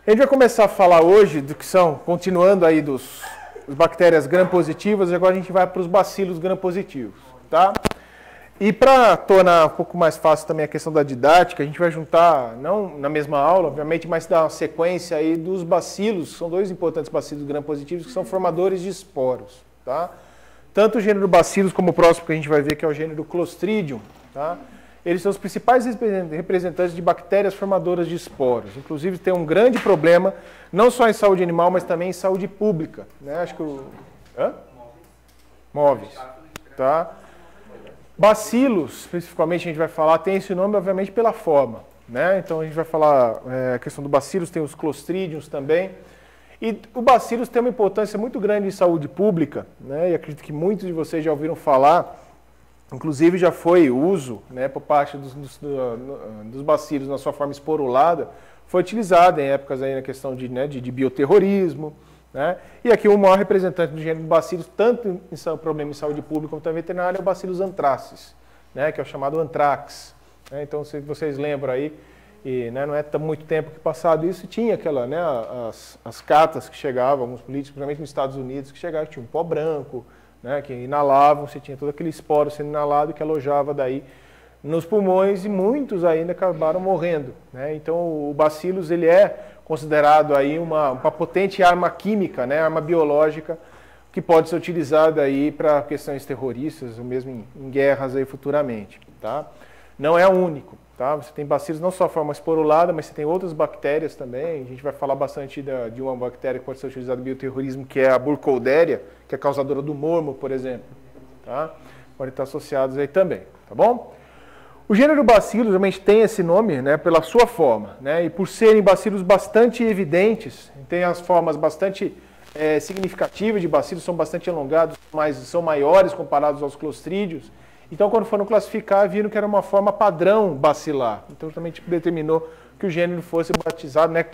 A gente vai começar a falar hoje do que são, continuando aí das bactérias gram-positivas, e agora a gente vai para os bacilos gram-positivos, tá? E para tornar um pouco mais fácil também a questão da didática, a gente vai juntar, não na mesma aula, obviamente, mas dar uma sequência aí dos bacilos, são dois importantes bacilos gram-positivos que são formadores de esporos, tá? Tanto o gênero bacilos como o próximo que a gente vai ver, que é o gênero Clostridium, tá? Eles são os principais representantes de bactérias formadoras de esporos. Inclusive tem um grande problema, não só em saúde animal, mas também em saúde pública, né? Acho que o... Hã? Móveis, tá? Bacilos, especificamente, a gente vai falar, tem esse nome, obviamente, pela forma, né? Então, a gente vai falar a questão do bacilos, tem os clostridiums também. E o bacilos tem uma importância muito grande em saúde pública, né? E acredito que muitos de vocês já ouviram falar, inclusive já foi uso, né, por parte dos bacilos na sua forma esporulada, foi utilizado em épocas aí na questão de bioterrorismo, né? E aqui o maior representante do gênero bacilos, tanto em problema em saúde pública como também veterinária, é o Bacillus anthracis, né, que é o chamado anthrax, né? Então, se vocês lembram aí, e, né, não é tão muito tempo que passado isso, tinha aquela, né, as cartas que chegavam, alguns políticos, principalmente nos Estados Unidos, que chegavam, tinha um pó branco, né, que inalavam, você tinha todo aquele esporo sendo inalado que alojava daí nos pulmões e muitos ainda acabaram morrendo, né? Então o bacillus ele é considerado aí uma potente arma química, né, arma biológica que pode ser utilizada aí para questões terroristas ou mesmo em guerras aí futuramente, tá? Não é o único, tá? Você tem bacilos não só a forma esporulada, mas você tem outras bactérias também. A gente vai falar bastante de uma bactéria que pode ser utilizada no bioterrorismo, que é a Burkholderia, que é causadora do mormo, por exemplo, tá? Podem estar associados aí também, tá bom? O gênero bacilos realmente tem esse nome, né, pela sua forma, né, e por serem bacilos bastante evidentes, tem as formas bastante significativas de bacilos, são bastante alongados, mas são maiores comparados aos clostrídeos. Então, quando foram classificar, viram que era uma forma padrão bacilar. Então, também determinou que o gênero fosse batizado, né,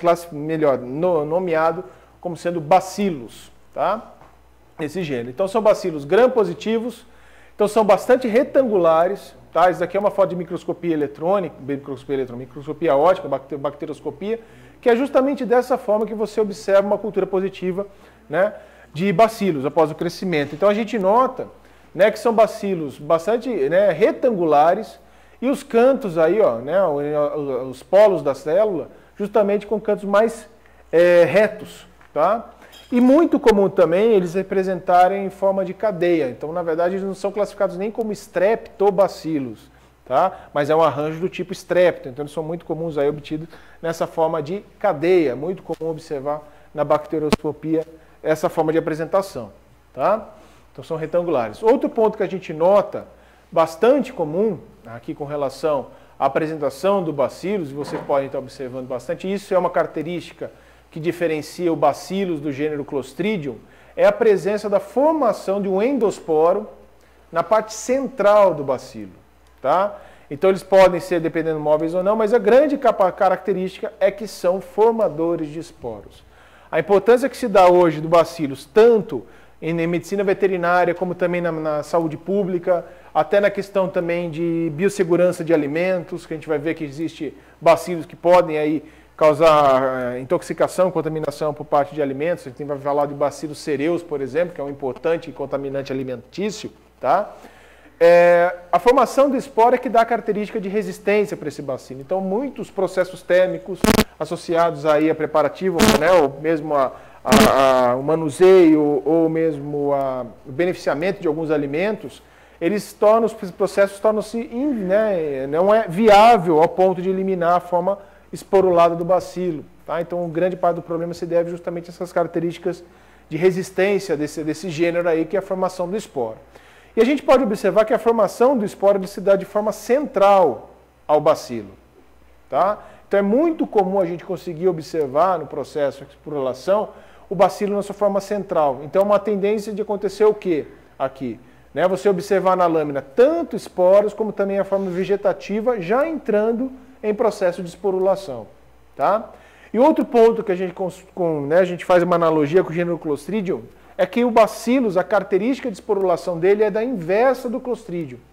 nomeado como sendo bacilos, tá? Esse gênero. Então, são bacilos gram-positivos, então são bastante retangulares, tá? Isso daqui é uma foto de microscopia eletrônica, microscopia óptica, bacterioscopia, que é justamente dessa forma que você observa uma cultura positiva, né, de bacilos após o crescimento. Então, a gente nota, né, que são bacilos bastante, né, retangulares e os cantos aí, ó, né, os polos da célula, justamente com cantos mais retos, tá? E muito comum também eles representarem em forma de cadeia. Então, na verdade, eles não são classificados nem como streptobacilos, tá? Mas é um arranjo do tipo strepto. Então, eles são muito comuns aí obtidos nessa forma de cadeia. Muito comum observar na bacterioscopia essa forma de apresentação, tá? Então, são retangulares. Outro ponto que a gente nota bastante comum aqui com relação à apresentação do bacilos, e vocês podem estar observando bastante, isso é uma característica que diferencia o bacillus do gênero Clostridium, é a presença da formação de um endosporo na parte central do bacilo, tá? Então eles podem ser, dependendo móveis ou não, mas a grande característica é que são formadores de esporos. A importância que se dá hoje do bacillus, tanto em medicina veterinária, como também na saúde pública, até na questão também de biossegurança de alimentos, que a gente vai ver que existe bacilos que podem aí causar intoxicação, contaminação por parte de alimentos. A gente vai falar de Bacillus cereus, por exemplo, que é um importante contaminante alimentício, tá? A formação do esporo é que dá a característica de resistência para esse bacilo. Então, muitos processos térmicos associados aí a preparativo, né, ou mesmo o manuseio, ou mesmo o beneficiamento de alguns alimentos, os processos tornam-se, né, não é viável ao ponto de eliminar a forma esporulada do bacilo, tá? Então, grande parte do problema se deve justamente a essas características de resistência desse gênero aí, que é a formação do esporo. E a gente pode observar que a formação do esporo se dá de forma central ao bacilo, tá? Então, é muito comum a gente conseguir observar no processo de esporulação o bacilo na sua forma central. Então, uma tendência de acontecer o quê aqui? Né? Você observar na lâmina tanto esporos como também a forma vegetativa já entrando em processo de esporulação, tá? E outro ponto que a gente faz uma analogia com o gênero Clostridium é que o bacillus, a característica de esporulação dele é da inversa do Clostridium.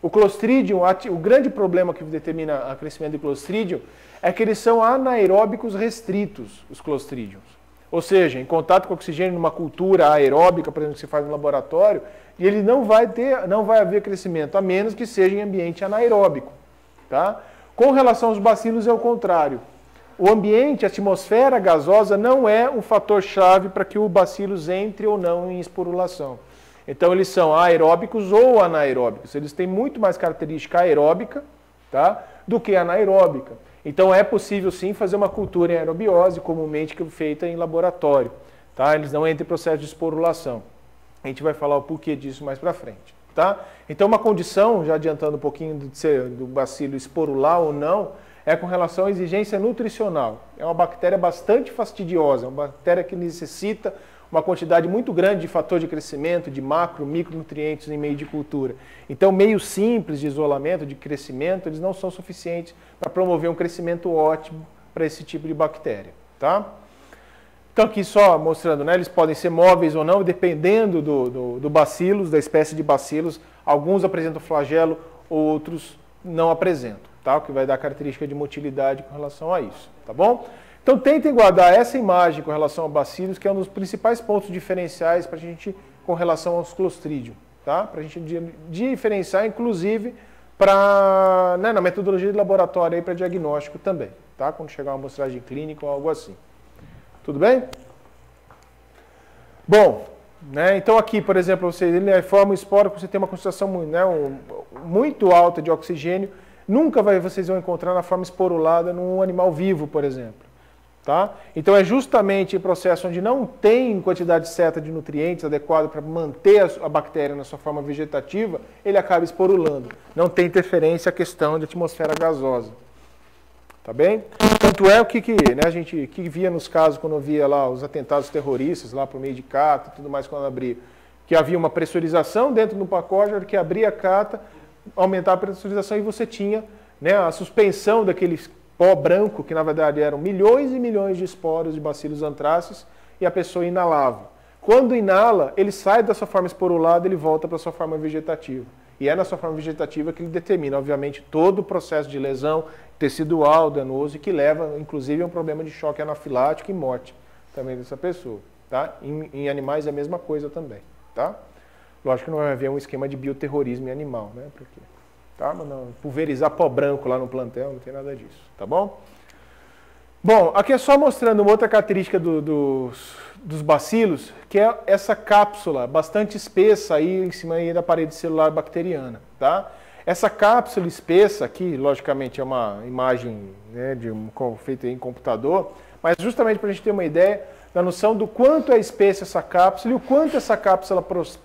O Clostridium, o grande problema que determina o crescimento do Clostridium é que eles são anaeróbicos restritos, os Clostridiums. Ou seja, em contato com oxigênio numa cultura aeróbica, por exemplo, que se faz no laboratório, e ele não vai haver crescimento, a menos que seja em ambiente anaeróbico. Tá? Com relação aos bacilos é o contrário. O ambiente, a atmosfera gasosa, não é um fator-chave para que o bacillus entre ou não em esporulação. Então eles são aeróbicos ou anaeróbicos. Eles têm muito mais característica aeróbica, tá, do que anaeróbica. Então é possível sim fazer uma cultura em aerobiose, comumente feita em laboratório. Tá? Eles não entram em processo de esporulação. A gente vai falar o porquê disso mais para frente. Tá? Então uma condição, já adiantando um pouquinho do bacilo esporular ou não, é com relação à exigência nutricional. É uma bactéria bastante fastidiosa, uma bactéria que necessita uma quantidade muito grande de fator de crescimento, de macro, micronutrientes em meio de cultura. Então, meios simples de isolamento, de crescimento, eles não são suficientes para promover um crescimento ótimo para esse tipo de bactéria. Tá? Então, aqui só mostrando, né, eles podem ser móveis ou não, dependendo do bacilos, da espécie de bacilos. Alguns apresentam flagelo, outros não apresentam. Tá? O que vai dar característica de motilidade com relação a isso. Tá bom? Então tentem guardar essa imagem com relação a bacilos, que é um dos principais pontos diferenciais para a gente com relação aos Clostridium, tá? Para a gente diferenciar, inclusive, na metodologia de laboratório para diagnóstico também, tá? Quando chegar uma amostragem clínica ou algo assim. Tudo bem? Bom, né, então aqui, por exemplo, ele forma um esporo que você tem uma concentração muito alta de oxigênio, nunca vocês vão encontrar na forma esporulada num animal vivo, por exemplo. Tá? Então é justamente em processo onde não tem quantidade certa de nutrientes adequada para manter a bactéria na sua forma vegetativa, ele acaba esporulando. Não tem interferência a questão de atmosfera gasosa. Tá bem? Tanto é o né, a gente via nos casos quando via lá os atentados terroristas lá por meio de cata e tudo mais quando abria, que havia uma pressurização dentro do pacote, que abria a cata, aumentava a pressurização e você tinha, né, a suspensão daqueles pó branco, que na verdade eram milhões e milhões de esporos de bacilos anthracis, e a pessoa inalava. Quando inala, ele sai da sua forma esporulada, ele volta para a sua forma vegetativa. E é na sua forma vegetativa que ele determina, obviamente, todo o processo de lesão tecidual, danoso, e que leva, inclusive, a um problema de choque anafilático e morte também dessa pessoa. Tá? Em animais é a mesma coisa também. Tá? Lógico que não vai haver um esquema de bioterrorismo em animal, né? Porque tá? Mas não, pulverizar pó branco lá no plantel, não tem nada disso, tá bom? Bom, aqui é só mostrando uma outra característica dos bacilos, que é essa cápsula bastante espessa aí em cima aí da parede celular bacteriana, tá? Essa cápsula espessa aqui, logicamente é uma imagem, né, feita em computador, mas justamente para a gente ter uma ideia da noção do quanto é espessa essa cápsula e o quanto essa cápsula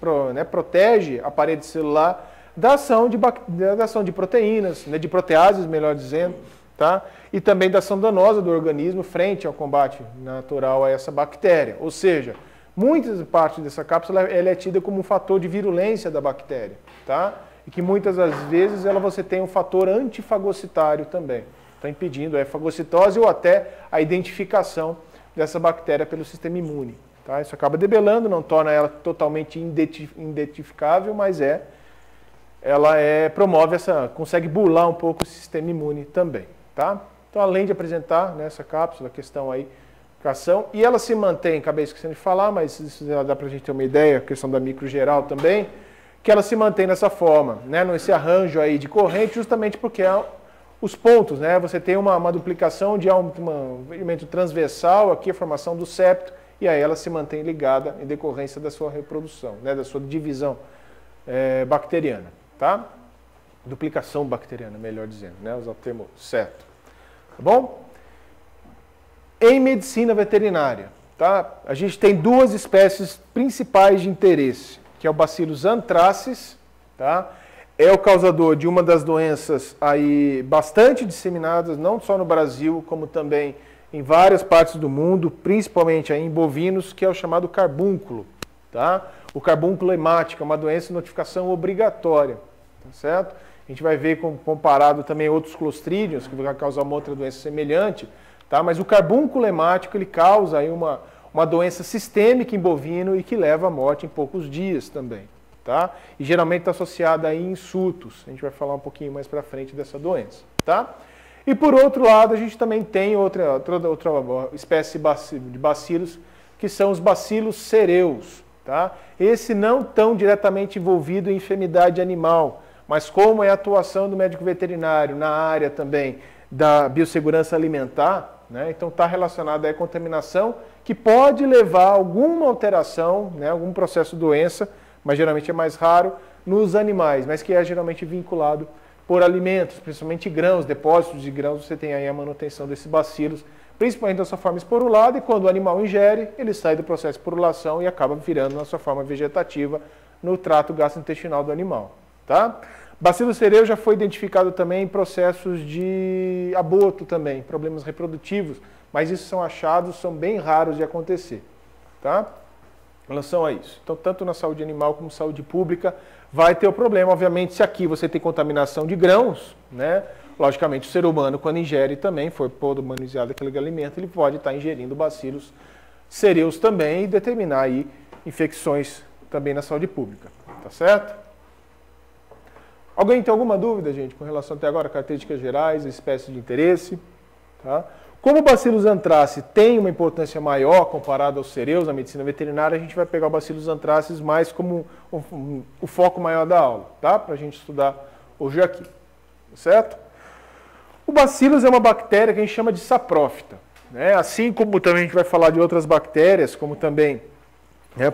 protege a parede celular da ação de proteínas, né, de proteases, melhor dizendo, tá? E também da ação danosa do organismo frente ao combate natural a essa bactéria. Ou seja, muitas partes dessa cápsula ela é tida como um fator de virulência da bactéria, tá? E que muitas das vezes você tem um fator antifagocitário também, está impedindo a fagocitose ou até a identificação dessa bactéria pelo sistema imune. Tá? Isso acaba debelando, não torna ela totalmente identificável, mas ela promove consegue burlar um pouco o sistema imune também. Tá? Então, além de apresentar nessa cápsula a questão aí, e ela se mantém, acabei esquecendo de falar, mas isso já dá para a gente ter uma ideia, a questão da microgeral também, que ela se mantém dessa forma, né, nesse arranjo aí de corrente, justamente porque os pontos, né, você tem uma duplicação de um elemento transversal, aqui a formação do septo, e aí ela se mantém ligada em decorrência da sua reprodução, né, da sua divisão bacteriana, tá? Duplicação bacteriana, melhor dizendo, né, usar o termo certo, tá bom? Em medicina veterinária, tá? A gente tem duas espécies principais de interesse, que é o Bacillus anthracis, tá? É o causador de uma das doenças aí bastante disseminadas, não só no Brasil, como também em várias partes do mundo, principalmente aí em bovinos, que é o chamado carbúnculo, tá? O carbúnculo hemático é uma doença de notificação obrigatória, tá certo? A gente vai ver comparado também outros clostridiums, que vai causar uma outra doença semelhante, tá? Mas o carbúnculo hemático ele causa aí uma doença sistêmica em bovino e que leva à morte em poucos dias também. tá? E geralmente está associada a insultos. A gente vai falar um pouquinho mais para frente dessa doença, tá? E por outro lado, a gente também tem outra espécie de bacilos, que são os bacilos cereus, tá? Esse não tão diretamente envolvido em enfermidade animal, mas como é a atuação do médico veterinário na área também da biossegurança alimentar, né? Então está relacionado à contaminação, que pode levar a alguma alteração, né? Algum processo de doença, mas geralmente é mais raro, nos animais, mas que é geralmente vinculado por alimentos, principalmente grãos, depósitos de grãos, você tem aí a manutenção desses bacilos, principalmente na sua forma esporulada, e quando o animal ingere, ele sai do processo de esporulação e acaba virando na sua forma vegetativa no trato gastrointestinal do animal, tá? Bacilo cereu já foi identificado também em processos de aborto também, problemas reprodutivos, mas isso são achados, são bem raros de acontecer, tá? Em relação a isso. Então, tanto na saúde animal como saúde pública, vai ter o problema. Obviamente, se aqui você tem contaminação de grãos, né? Logicamente, o ser humano, quando ingere também, foi podomanizado aquele alimento, ele pode estar ingerindo bacilos cereus também e determinar aí infecções também na saúde pública. Tá certo? Alguém tem alguma dúvida, gente, com relação até agora a características gerais, espécies de interesse? Tá? Como o Bacillus anthracis tem uma importância maior comparado aos cereus na medicina veterinária, a gente vai pegar o Bacillus anthracis mais como o foco maior da aula, tá? Para a gente estudar hoje aqui, certo? O Bacillus é uma bactéria que a gente chama de saprófita, né? Assim como também a gente vai falar de outras bactérias, como também a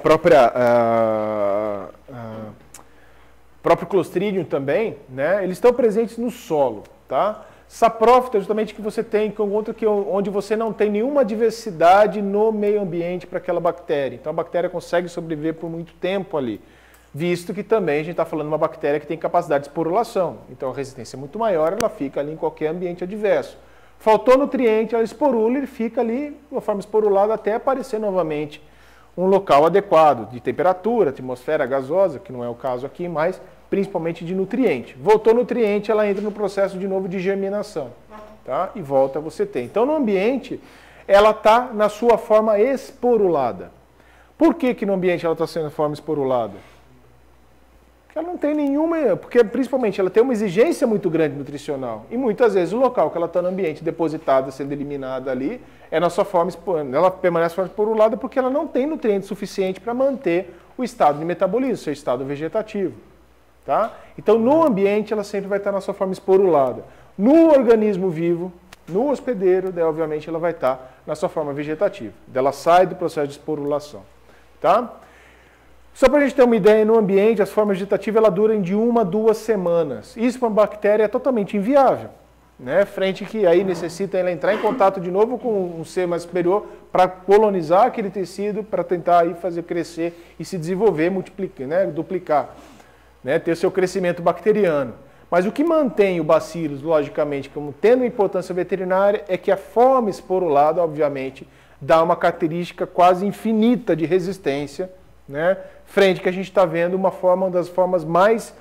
próprio Clostridium também, né? Eles estão presentes no solo, tá? Saprófita é justamente que você tem onde você não tem nenhuma diversidade no meio ambiente para aquela bactéria. Então a bactéria consegue sobreviver por muito tempo ali, visto que também a gente está falando de uma bactéria que tem capacidade de esporulação. Então a resistência é muito maior, ela fica ali em qualquer ambiente adverso. Faltou nutriente, ela esporula e fica ali de uma forma esporulada até aparecer novamente um local adequado de temperatura, atmosfera gasosa, que não é o caso aqui, mas principalmente de nutriente. Voltou nutriente, ela entra no processo de novo de germinação, tá? E volta a você ter. Então, no ambiente, ela está na sua forma esporulada. Por que no ambiente ela está sendo forma esporulada? Porque ela não tem nenhuma... Porque, principalmente, ela tem uma exigência muito grande nutricional. E, muitas vezes, o local que ela está no ambiente depositada, sendo eliminada ali, é na sua forma... Ela permanece forma esporulada porque ela não tem nutriente suficiente para manter o estado de metabolismo, seu estado vegetativo. Tá? Então, no ambiente, ela sempre vai estar na sua forma esporulada. No organismo vivo, no hospedeiro, daí, obviamente, ela vai estar na sua forma vegetativa. Ela sai do processo de esporulação. Tá? Só para a gente ter uma ideia, no ambiente, as formas vegetativas ela duram de 1 a 2 semanas. Isso para uma bactéria é totalmente inviável. Né? Frente que aí necessita ela entrar em contato de novo com um ser mais superior para colonizar aquele tecido, para tentar aí fazer crescer e se desenvolver, multiplicar, né? Duplicar. Né, ter seu crescimento bacteriano. Mas o que mantém o Bacillus, logicamente, como tendo importância veterinária, é que a forma esporulada, obviamente, dá uma característica quase infinita de resistência, né, frente que a gente está vendo uma das formas mais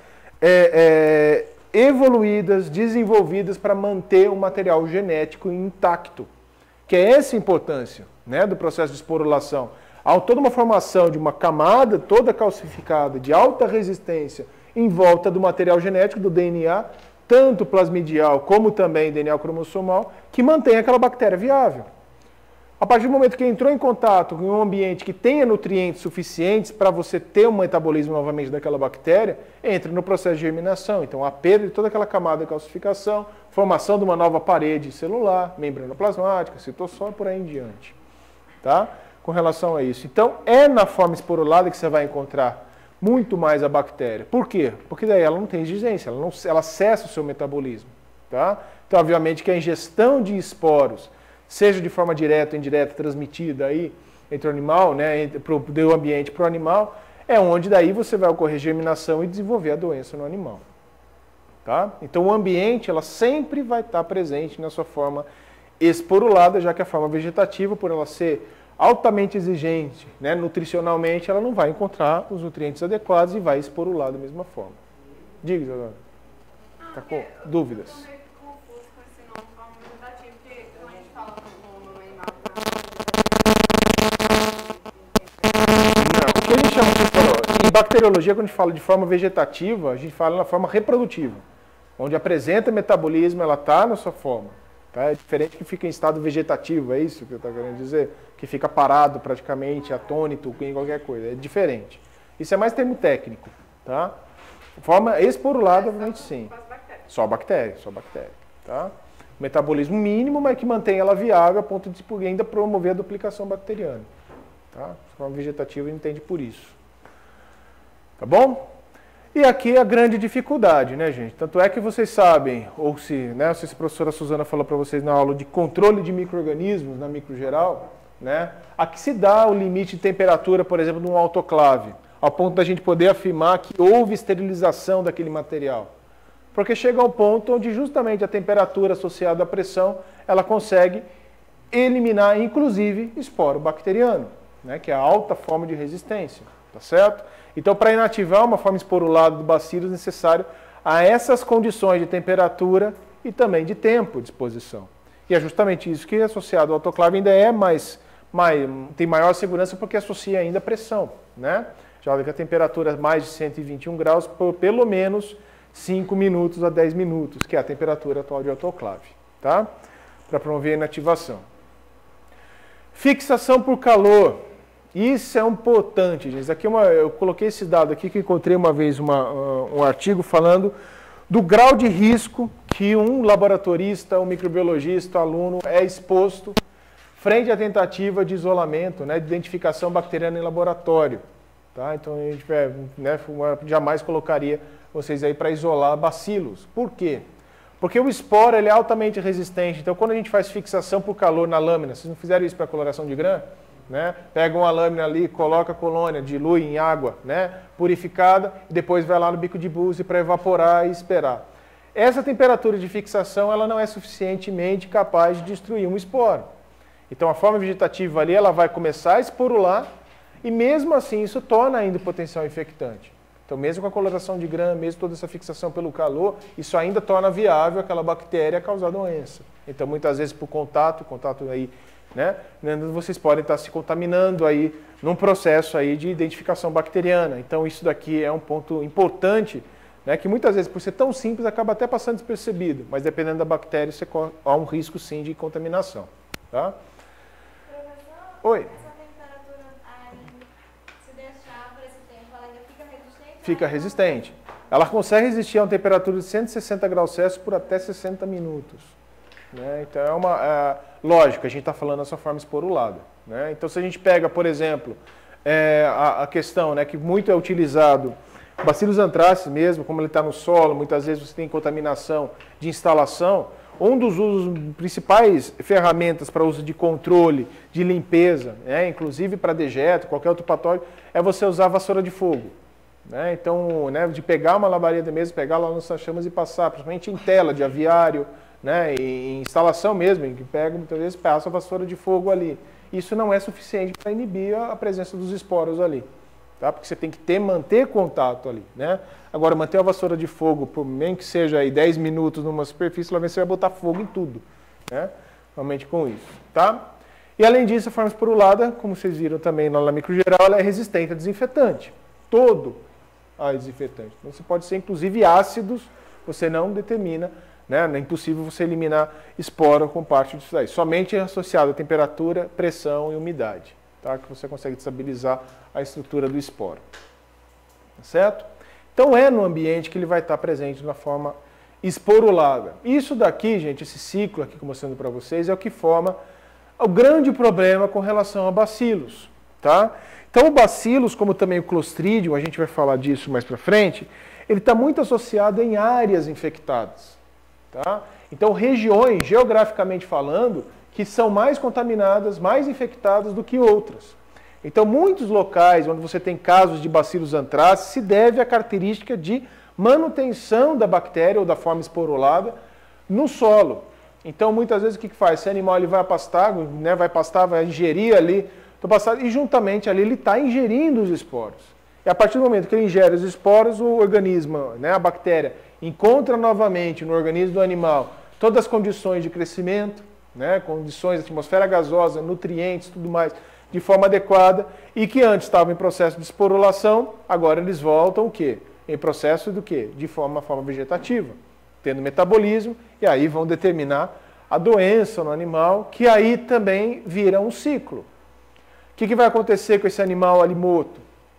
evoluídas, desenvolvidas para manter o material genético intacto, que é essa a importância, né, do processo de esporulação. Há toda uma formação de uma camada toda calcificada, de alta resistência, em volta do material genético, do DNA, tanto plasmidial como também DNA cromossomal, que mantém aquela bactéria viável. A partir do momento que entrou em contato com um ambiente que tenha nutrientes suficientes para você ter um metabolismo novamente daquela bactéria, entra no processo de germinação. Então, a perda de toda aquela camada de calcificação, formação de uma nova parede celular, membrana plasmática, citosol e por aí em diante. Tá? Com relação a isso. Então, é na forma esporulada que você vai encontrar muito mais a bactéria. Por quê? Porque daí ela não tem exigência, ela cessa o seu metabolismo. Tá? Então, obviamente que a ingestão de esporos, seja de forma direta ou indireta, transmitida aí entre o animal, né, do ambiente para o animal, é onde daí você vai ocorrer germinação e desenvolver a doença no animal. Tá? Então, o ambiente ela sempre vai estar presente na sua forma esporulada, já que a forma vegetativa, por ela ser altamente exigente, né, nutricionalmente, ela não vai encontrar os nutrientes adequados e vai esporular da mesma forma. Diga, Isadora. Está com dúvidas? Eu estou meio confuso com esse nome, forma vegetativa, porque quando a gente fala no animal... Não, o que a gente chama de esporulado? Em bacteriologia, quando a gente fala de forma vegetativa, a gente fala na forma reprodutiva. Onde apresenta metabolismo, ela está na sua forma. Tá? É diferente que fica em estado vegetativo, é isso que eu estou querendo dizer? Que fica parado praticamente, atônito, em qualquer coisa. É diferente. Isso é mais termo técnico. Tá? Forma esporulada, obviamente sim. Só bactéria, só bactéria. Tá? Metabolismo mínimo, mas que mantém ela viável a ponto de ainda promover a duplicação bacteriana. Tá? De forma vegetativa, entende por isso. Tá bom? E aqui a grande dificuldade, né, gente? Tanto é que vocês sabem, ou se, né, não sei se a professora Suzana falou para vocês na aula de controle de micro-organismos, na microgeral, né? Aqui se dá o limite de temperatura, por exemplo, de um autoclave, ao ponto da gente poder afirmar que houve esterilização daquele material. Porque chega ao ponto onde justamente a temperatura associada à pressão, ela consegue eliminar, inclusive, esporo bacteriano, né, que é a alta forma de resistência, tá certo? Então, para inativar uma forma esporulada do bacilo, é necessário a essas condições de temperatura e também de tempo de exposição. E é justamente isso que, associado ao autoclave, ainda é tem maior segurança porque associa ainda a pressão, né? Já que a temperatura é mais de 121 graus por pelo menos 5 minutos a 10 minutos, que é a temperatura atual de autoclave, tá? Para promover a inativação. Fixação por calor. Isso é importante, gente. Aqui eu coloquei esse dado aqui que encontrei uma vez um artigo falando do grau de risco que um laboratorista, um microbiologista, aluno é exposto frente à tentativa de isolamento, né, de identificação bacteriana em laboratório. Tá? Então a gente jamais colocaria vocês aí para isolar bacilos. Por quê? Porque o esporo ele é altamente resistente. Então quando a gente faz fixação por calor na lâmina, vocês não fizeram isso para coloração de grã? Né? Pega uma lâmina ali, coloca a colônia, dilui em água, né, purificada, e depois vai lá no bico de buse para evaporar e esperar. Essa temperatura de fixação ela não é suficientemente capaz de destruir um esporo. Então a forma vegetativa ali ela vai começar a esporular e mesmo assim isso torna ainda o potencial infectante. Então mesmo com a coloração de grã, mesmo toda essa fixação pelo calor, isso ainda torna viável aquela bactéria causar doença. Então muitas vezes por contato aí, né, vocês podem estar se contaminando aí num processo aí de identificação bacteriana. Então isso daqui é um ponto importante, né, que muitas vezes por ser tão simples acaba até passando despercebido, mas dependendo da bactéria há um risco sim de contaminação. Tá? Professor, Oi. essa temperatura aí, se deixar por esse tempo, ela ainda fica resistente? Fica resistente. Ela consegue resistir a uma temperatura de 160 graus Celsius por até 60 minutos. Né? Então é uma... lógico, a gente está falando dessa forma esporulada. Né? Então se a gente pega, por exemplo, a questão, né, que muito é utilizado, Bacillus anthracis mesmo, como ele está no solo, muitas vezes você tem contaminação de instalação, um dos usos principais ferramentas para uso de controle, de limpeza, né, inclusive para dejeto, qualquer outro patógeno, é você usar a vassoura de fogo. Né? Então, né, de pegar uma labareda mesmo, pegar lá nas chamas e passar, principalmente em tela de aviário, né, em instalação mesmo, em que pega, muitas vezes passa a vassoura de fogo ali. Isso não é suficiente para inibir a presença dos esporos ali, tá? Porque você tem que manter contato ali, né? Agora, manter a vassoura de fogo, por menos que seja aí 10 minutos numa superfície, lá você vai botar fogo em tudo, né? Realmente com isso, tá? E além disso, a forma esporulada, como vocês viram também lá na microgeral, ela é resistente a desinfetante, todo a desinfetante. Então, você pode ser inclusive ácidos, você não determina, né? É impossível você eliminar esporo com parte disso daí. Somente associado a temperatura, pressão e umidade, tá? Que você consegue estabilizar a estrutura do esporo. Tá certo? Então é no ambiente que ele vai estar presente na forma esporulada. Isso daqui, gente, esse ciclo aqui que eu mostrando para vocês, é o que forma o grande problema com relação a bacilos. Tá? Então o bacilos, como também o Clostridium, a gente vai falar disso mais para frente, ele está muito associado em áreas infectadas. Tá? Então regiões, geograficamente falando, que são mais contaminadas, mais infectadas do que outras. Então muitos locais onde você tem casos de Bacillus anthracis se deve à característica de manutenção da bactéria ou da forma esporulada no solo. Então muitas vezes o que faz? Esse animal ele vai pastar, né, vai ingerir ali, e juntamente ali ele está ingerindo os esporos. E a partir do momento que ele ingere os esporos, o organismo, né, a bactéria, encontra novamente no organismo do animal todas as condições de crescimento, né, condições de atmosfera gasosa, nutrientes, tudo mais, de forma adequada e que antes estavam em processo de esporulação, agora eles voltam o quê? Em processo do quê? De forma vegetativa, tendo metabolismo, e aí vão determinar a doença no animal, que aí também vira um ciclo. O que vai acontecer com esse animal ali morto?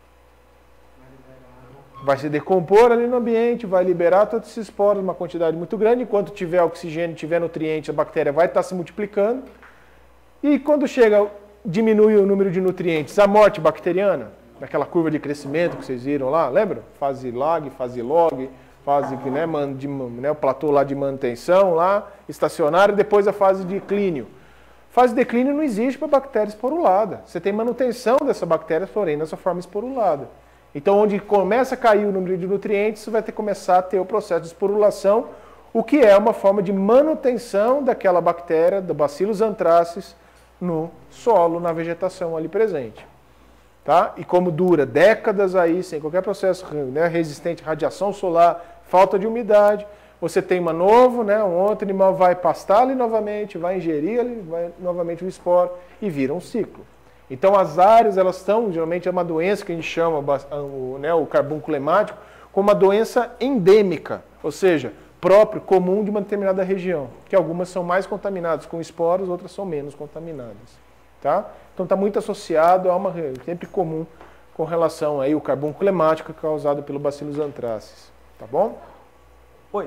Vai se decompor ali no ambiente, vai liberar todos esses esporos, uma quantidade muito grande. Enquanto tiver oxigênio, tiver nutriente, a bactéria vai estar se multiplicando. E quando chega, diminui o número de nutrientes, a morte bacteriana, naquela curva de crescimento que vocês viram lá, lembra? Fase lag, fase log, fase o platô lá de manutenção, lá, estacionário, e depois a fase de declínio. Fase de declínio não existe para bactéria esporulada. Você tem manutenção dessa bactéria, porém, nessa forma esporulada. Então, onde começa a cair o número de nutrientes, você vai ter que começar a ter o processo de esporulação, o que é uma forma de manutenção daquela bactéria, do Bacillus anthracis, no solo, na vegetação ali presente. Tá? E como dura décadas aí, sem qualquer processo, né, resistente à radiação solar, falta de umidade, você tem um novo, né, um outro animal vai pastar ali novamente, vai ingerir ali, vai novamente o esporo e vira um ciclo. Então as áreas, elas estão, geralmente é uma doença que a gente chama, o carbúnculo hemático, como uma doença endêmica, ou seja, próprio, comum de uma determinada região, que algumas são mais contaminadas com esporos, outras são menos contaminadas. Tá? Então está muito associado a uma, sempre comum, com relação aí ao carbúnculo hemático causado pelo Bacillus anthracis. Tá bom? Oi.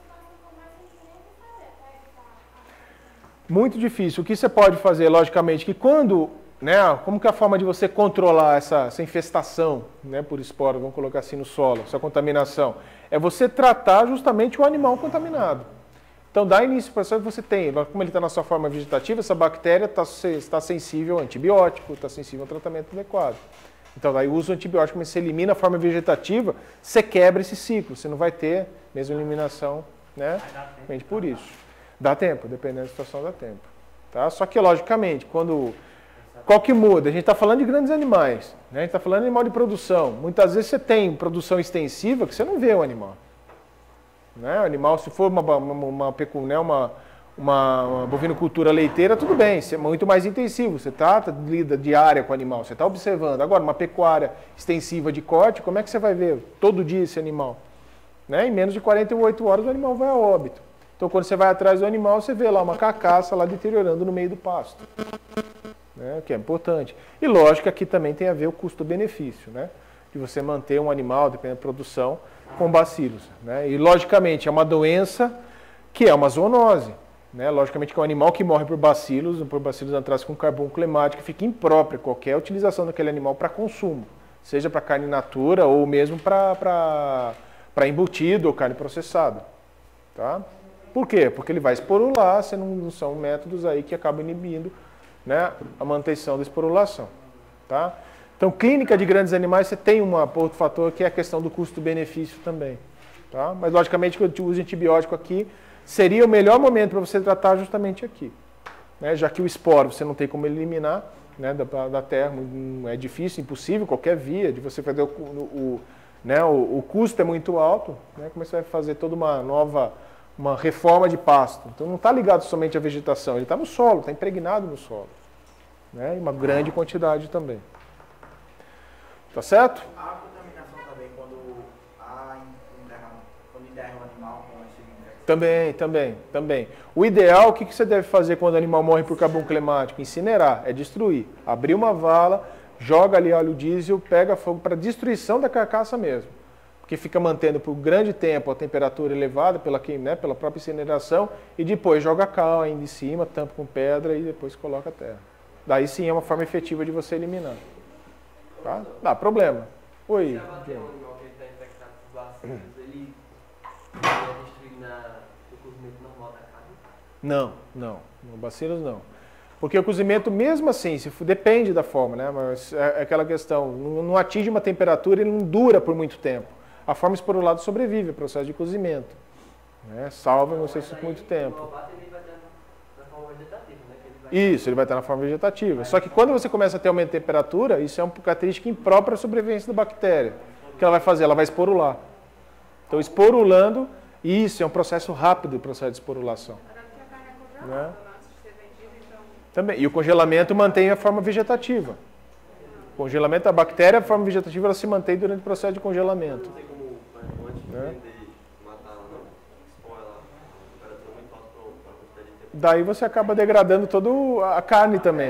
Muito difícil. O que você pode fazer, logicamente, que quando, né, como que é a forma de você controlar essa infestação, né, por esporo, vamos colocar assim no solo, essa contaminação, é você tratar justamente o animal contaminado. Então, dá início para isso, você tem, como ele está na sua forma vegetativa, essa bactéria está sensível ao antibiótico, está sensível ao tratamento adequado. Então, daí usa o antibiótico, mas você elimina a forma vegetativa, você quebra esse ciclo, você não vai ter mesmo eliminação, né? Por isso. Dá tempo, dependendo da situação, dá tempo. Tá? Só que, logicamente, qual que muda? A gente está falando de grandes animais, né? A gente está falando de animal de produção. Muitas vezes você tem produção extensiva que você não vê o animal. Né? O animal, se for uma bovinocultura leiteira, tudo bem, isso é muito mais intensivo, você lida diária com o animal, você está observando. Agora, uma pecuária extensiva de corte, como é que você vai ver todo dia esse animal? Né? Em menos de 48 horas o animal vai a óbito. Então, quando você vai atrás do animal, você vê lá uma carcaça lá deteriorando no meio do pasto. Né? Que é importante. E lógico que aqui também tem a ver o custo-benefício, né? De você manter um animal, dependendo da produção, com bacilos. Né? E, logicamente, é uma doença que é uma zoonose. Né? Logicamente que é um animal que morre por bacilos anthracis com carbúnculo hemático, fica imprópria qualquer utilização daquele animal para consumo, seja para carne in natura ou mesmo para embutido ou carne processada. Tá? Por quê? Porque ele vai esporular, não são métodos aí que acabam inibindo, né, a manutenção da esporulação. Tá? Então, clínica de grandes animais, você tem outro fator que é a questão do custo-benefício também. Tá? Mas, logicamente, que eu uso antibiótico aqui, seria o melhor momento para você tratar justamente aqui. Né? Já que o esporo você não tem como eliminar, né, da terra, é difícil, impossível, qualquer via de você fazer o custo é muito alto, né? Como você vai fazer toda uma reforma de pasto? Então não está ligado somente à vegetação, ele está no solo, está impregnado no solo. Né? E uma grande quantidade também. Tá certo? Há contaminação também quando enterra um animal com esse... Também. O ideal, o que você deve fazer quando o animal morre por carbúnculo hemático? Incinerar, é destruir. Abrir uma vala, joga ali óleo diesel, pega fogo para destruição da carcaça mesmo. Porque fica mantendo por grande tempo a temperatura elevada pela própria incineração e depois joga cal ainda em cima, tampa com pedra e depois coloca a terra. Daí sim é uma forma efetiva de você eliminar. Tá? Dá problema. Oi. Se abater um animal que está infectado por bacilos, ele é destruído no cozimento normal da carne? Não. No bacilos não. Porque o cozimento, mesmo assim, depende da forma, né? Mas é aquela questão, não atinge uma temperatura, ele não dura por muito tempo. A forma esporulada sobrevive ao processo de cozimento. Né? Salva, não sei se por muito tempo. O abate ele vai estar na forma vegetativa, né? Isso, ele vai estar na forma vegetativa. Só que quando você começa a ter aumento de temperatura, isso é uma característica imprópria à sobrevivência da bactéria. O que ela vai fazer? Ela vai esporular. Então, esporulando, isso é um processo rápido, o processo de esporulação. Até porque a carne é congelada, antes de ser vendida, então... Também. E o congelamento mantém a forma vegetativa. O congelamento da bactéria, a forma vegetativa, ela se mantém durante o processo de congelamento. Não tem como, antes de vender, matar ela, não? Expor ela a temperatura muito alta para a quantidade de tempo. Daí você acaba degradando toda a carne também,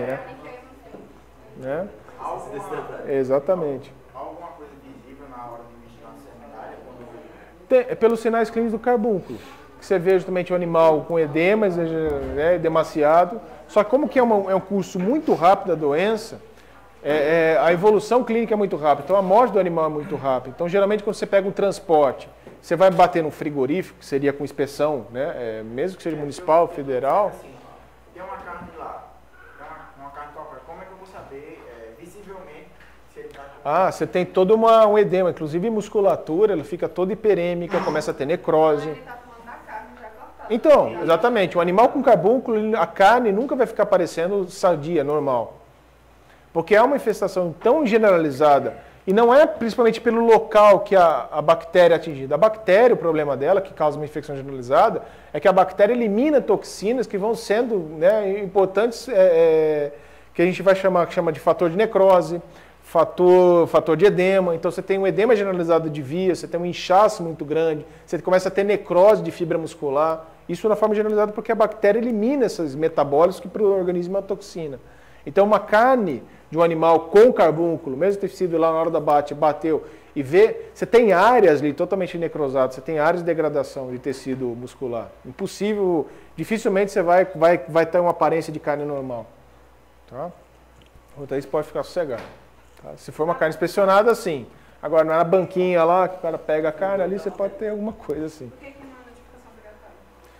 né? Exatamente. Alguma coisa visível na hora de vigilância sanitária? Quando... É pelos sinais clínicos do carbúnculo. Que você vê justamente o animal com edema, né, edemaciado. Só que como que é um curso muito rápido da doença, a evolução clínica é muito rápida, então a morte do animal é muito rápida. Então geralmente quando você pega um transporte, você vai bater num frigorífico, que seria com inspeção, né, mesmo que seja municipal, federal. Assim, tem uma carne lá, tem uma carne qualquer, como é que eu vou saber visivelmente se ele está com... Você tem todo um edema, inclusive musculatura, ela fica toda hiperêmica, começa a ter necrose. Ele tá falando da carne já cortada. Então, exatamente, o animal com carbúnculo, a carne nunca vai ficar parecendo sadia, normal. Porque é uma infestação tão generalizada, e não é principalmente pelo local que a bactéria é atingida. A bactéria, o problema dela, que causa uma infecção generalizada, é que a bactéria elimina toxinas que vão sendo, né, importantes, que a gente vai chama de fator de necrose, fator de edema. Então você tem um edema generalizado de via, você tem um inchaço muito grande, você começa a ter necrose de fibra muscular. Isso na forma generalizada porque a bactéria elimina esses metabólicos que para o organismo é uma toxina. Então uma carne de um animal com carbúnculo, mesmo ter sido lá na hora da bateu e vê, você tem áreas ali totalmente necrosadas, você tem áreas de degradação de tecido muscular. Impossível, dificilmente você vai ter uma aparência de carne normal. Tá? Outra vez pode ficar sossegado. Tá? Se for uma carne inspecionada, sim. Agora, na banquinha lá, que o cara pega a carne ali, você pode ter alguma coisa assim. Por que não é notificação obrigatória?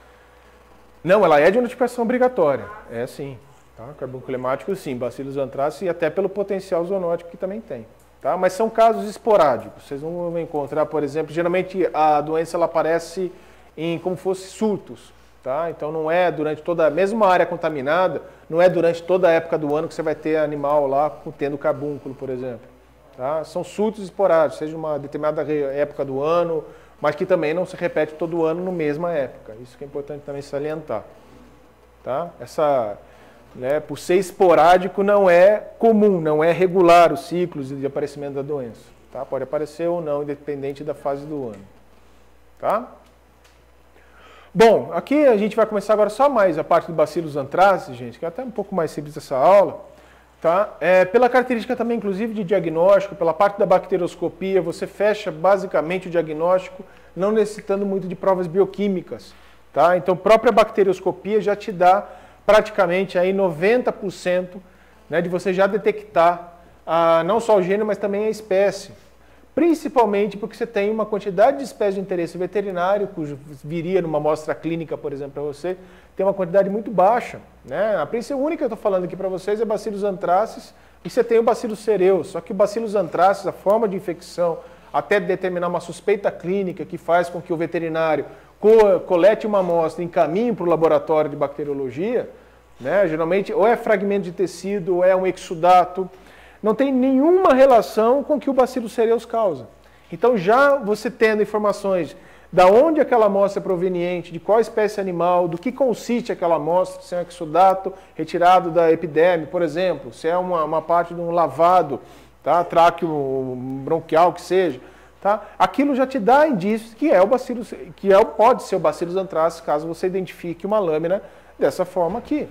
Não, ela é de notificação obrigatória. É sim. Tá? Carbúnculo hemático, sim. Bacillus anthracis e até pelo potencial zoonótico que também tem. Tá? Mas são casos esporádicos. Vocês não vão encontrar, por exemplo, geralmente a doença ela aparece em como fosse surtos. Tá? Então não é durante toda, mesmo uma área contaminada, não é durante toda a época do ano que você vai ter animal lá tendo carbúnculo, por exemplo. Tá? São surtos esporádicos, seja uma determinada época do ano, mas que também não se repete todo ano na mesma época. Isso que é importante também salientar. Tá? Por ser esporádico não é comum, não é regular os ciclos de aparecimento da doença. Tá? Pode aparecer ou não, independente da fase do ano. Tá? Bom, aqui a gente vai começar agora só mais a parte do Bacillus anthracis, gente, que é até um pouco mais simples essa aula. Tá? Pela característica também, inclusive, de diagnóstico, pela parte da bacterioscopia, você fecha basicamente o diagnóstico não necessitando muito de provas bioquímicas. Tá? Então, a própria bacterioscopia já te dá praticamente aí 90%, né, de você já detectar não só o gênero, mas também a espécie. Principalmente porque você tem uma quantidade de espécies de interesse veterinário, cujo viria numa amostra clínica, por exemplo, para você, tem uma quantidade muito baixa. Né? A princípio única que eu estou falando aqui para vocês é Bacillus anthracis e você tem o Bacillus cereus. Só que o Bacillus anthracis, a forma de infecção, até determinar uma suspeita clínica que faz com que o veterinário colete uma amostra e encaminhe para o laboratório de bacteriologia, né? Geralmente ou é fragmento de tecido ou é um exudato, não tem nenhuma relação com o que o Bacillus cereus causa. Então já você tendo informações da onde aquela amostra é proveniente, de qual espécie animal, do que consiste aquela amostra, se é um exudato retirado da epiderme, por exemplo, se é uma parte de um lavado, tá? Tráqueo bronquial, que seja, tá? Aquilo já te dá indícios que pode ser o Bacillus anthracis, caso você identifique uma lâmina dessa forma aqui.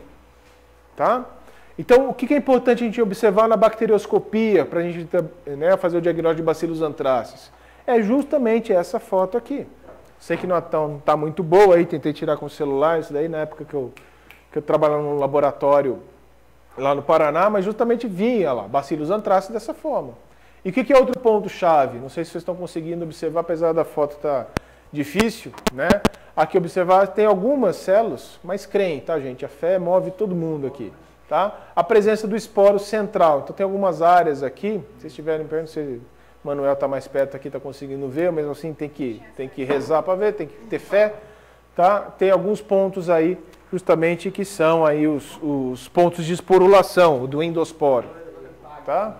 Tá? Então, o que é importante a gente observar na bacterioscopia para a gente, né, fazer o diagnóstico de Bacillus anthracis? É justamente essa foto aqui. Sei que não está muito boa aí, tentei tirar com o celular, isso daí na época que eu trabalhava no laboratório lá no Paraná, mas justamente vinha lá, Bacillus anthracis dessa forma. E o que é outro ponto-chave? Não sei se vocês estão conseguindo observar, apesar da foto estar difícil, né? Aqui observar, tem algumas células, mas creem, tá, gente? A fé move todo mundo aqui. Tá? A presença do esporo central. Então tem algumas áreas aqui, se vocês estiverem perto, se o Manuel está mais perto aqui, está conseguindo ver, mesmo assim tem que rezar para ver, tem que ter fé. Tá? Tem alguns pontos aí, justamente, que são aí os pontos de esporulação, do endosporo. Tá? Tá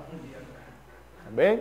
bem?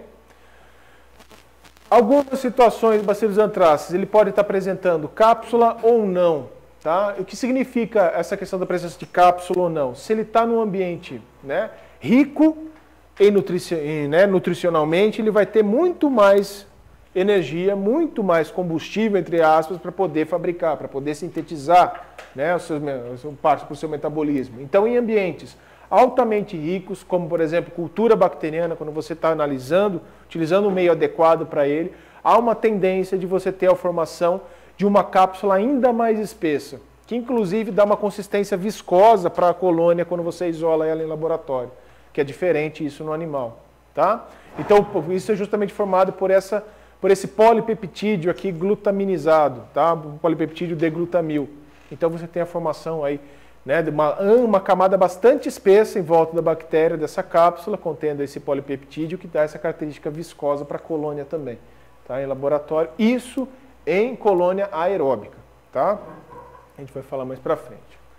Algumas situações do Bacillus anthracis, ele pode estar apresentando cápsula ou não. Tá? O que significa essa questão da presença de cápsula ou não? Se ele está num ambiente, né, rico em nutricionalmente, ele vai ter muito mais energia, muito mais combustível, entre aspas, para poder fabricar, para poder sintetizar, né, parte para o seu metabolismo. Então, em ambientes altamente ricos, como, por exemplo, cultura bacteriana, quando você está analisando, utilizando um meio adequado para ele, há uma tendência de você ter a formação de uma cápsula ainda mais espessa, que inclusive dá uma consistência viscosa para a colônia quando você isola ela em laboratório, que é diferente isso no animal, tá? Então, isso é justamente formado por esse polipeptídeo aqui glutaminizado, tá? O polipeptídeo D-glutamil. Então você tem a formação aí, né, de uma camada bastante espessa em volta da bactéria, dessa cápsula, contendo esse polipeptídeo, que dá essa característica viscosa para a colônia também, tá? Em laboratório. Isso em colônia aeróbica, tá? A gente vai falar mais para frente.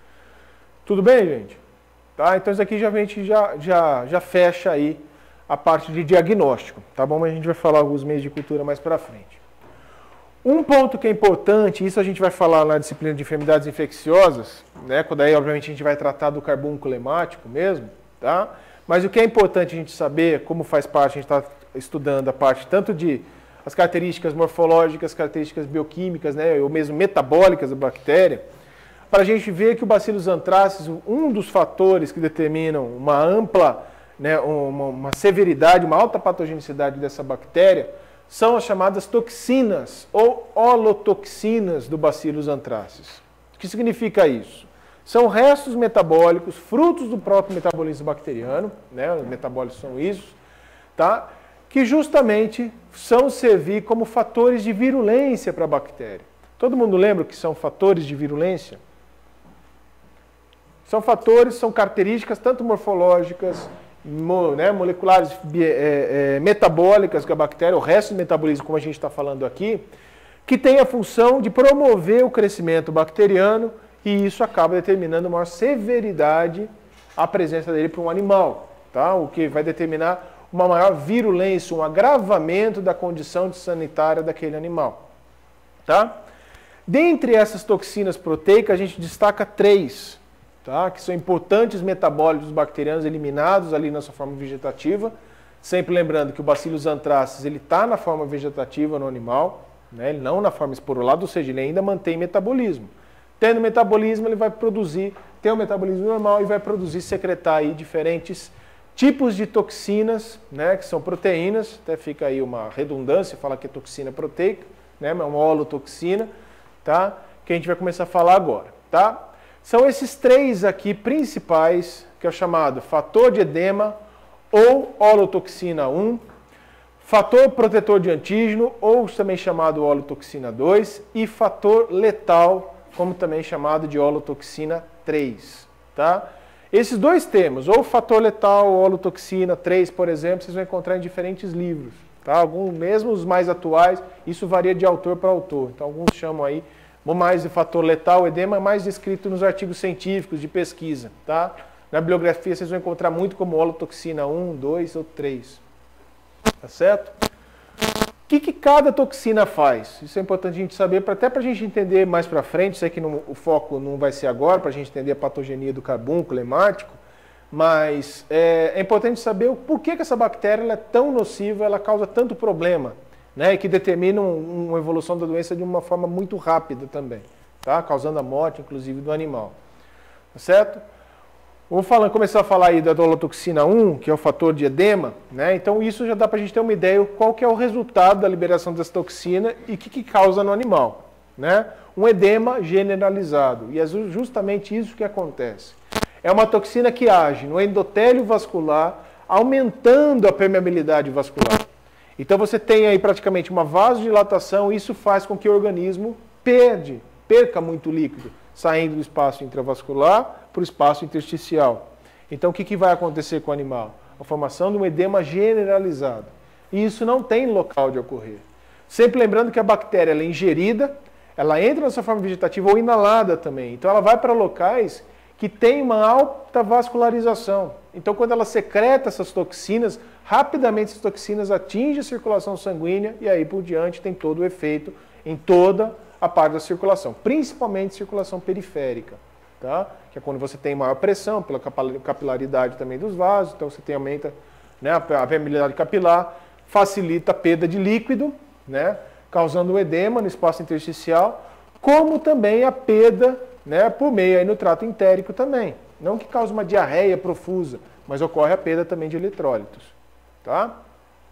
Tudo bem, gente? Tá? Então isso aqui a gente já fecha aí a parte de diagnóstico, tá bom? Mas a gente vai falar alguns meios de cultura mais para frente. Um ponto que é importante, isso a gente vai falar na disciplina de enfermidades infecciosas, né? Quando aí, obviamente, a gente vai tratar do carbúnculo hemático mesmo, tá? Mas o que é importante a gente saber, como faz parte, a gente está estudando a parte tanto de as características morfológicas, características bioquímicas, né, ou mesmo metabólicas da bactéria, para a gente ver que o Bacillus anthracis, um dos fatores que determinam uma ampla, né, uma severidade, uma alta patogenicidade dessa bactéria, são as chamadas toxinas ou holotoxinas do Bacillus anthracis. O que significa isso? São restos metabólicos, frutos do próprio metabolismo bacteriano, né, os metabólicos são isso, tá? Que justamente são servir como fatores de virulência para a bactéria. Todo mundo lembra o que são fatores de virulência? São fatores, são características tanto morfológicas, né, moleculares, metabólicas que a bactéria, o resto do metabolismo, como a gente está falando aqui, que tem a função de promover o crescimento bacteriano e isso acaba determinando maior severidade a presença dele para um animal, tá? O que vai determinar uma maior virulência, um agravamento da condição sanitária daquele animal, tá? Dentre essas toxinas proteicas, a gente destaca 3, tá? Que são importantes metabólitos bacterianos eliminados ali na sua forma vegetativa, sempre lembrando que o Bacillus anthracis ele está na forma vegetativa no animal, né? Ele não na forma esporulada, ou seja, ele ainda mantém metabolismo. Tendo metabolismo, ele vai ter um metabolismo normal e vai produzir, secretar aí diferentes tipos de toxinas, né, que são proteínas, até fica aí uma redundância, fala que é toxina proteica, né, uma holotoxina, tá, que a gente vai começar a falar agora, tá? São esses 3 aqui principais, que é o chamado fator de edema ou holotoxina 1, fator protetor de antígeno, ou também chamado holotoxina 2, e fator letal, como também chamado de holotoxina 3, tá? Esses 2 termos, ou fator letal ou holotoxina 3, por exemplo, vocês vão encontrar em diferentes livros, tá? Alguns, mesmo os mais atuais, isso varia de autor para autor. Então, alguns chamam aí mais de fator letal, edema, mais descrito nos artigos científicos de pesquisa, tá? Na bibliografia, vocês vão encontrar muito como holotoxina 1, 2 ou 3, tá certo? O que cada toxina faz? Isso é importante a gente saber, até para a gente entender mais para frente. Sei que o foco não vai ser agora, para a gente entender a patogenia do carbúnculo hemático, mas é importante saber o porquê que essa bactéria ela é tão nociva, ela causa tanto problema, né, e que determina uma evolução da doença de uma forma muito rápida também, tá? Causando a morte, inclusive, do animal. Tá certo? Vamos começar a falar aí da holotoxina 1, que é o fator de edema, né? Então isso já dá para a gente ter uma ideia qual que é o resultado da liberação dessa toxina e o que causa no animal, né? Um edema generalizado, e é justamente isso que acontece. É uma toxina que age no endotélio vascular, aumentando a permeabilidade vascular. Então você tem aí praticamente uma vasodilatação e isso faz com que o organismo perca muito líquido, saindo do espaço intravascular para o espaço intersticial. Então o que vai acontecer com o animal? A formação de um edema generalizado. E isso não tem local de ocorrer. Sempre lembrando que a bactéria ela é ingerida, ela entra na sua forma vegetativa ou inalada também. Então ela vai para locais que tem uma alta vascularização. Então quando ela secreta essas toxinas, rapidamente essas toxinas atingem a circulação sanguínea e aí por diante tem todo o efeito em toda a parte da circulação, principalmente circulação periférica, tá? Que é quando você tem maior pressão, pela capilaridade também dos vasos, então você tem, aumenta, né, a permeabilidade capilar, facilita a perda de líquido, né, causando o edema no espaço intersticial, como também a perda, né, por meio aí no trato entérico também. Não que cause uma diarreia profusa, mas ocorre a perda também de eletrólitos. Tá? Tá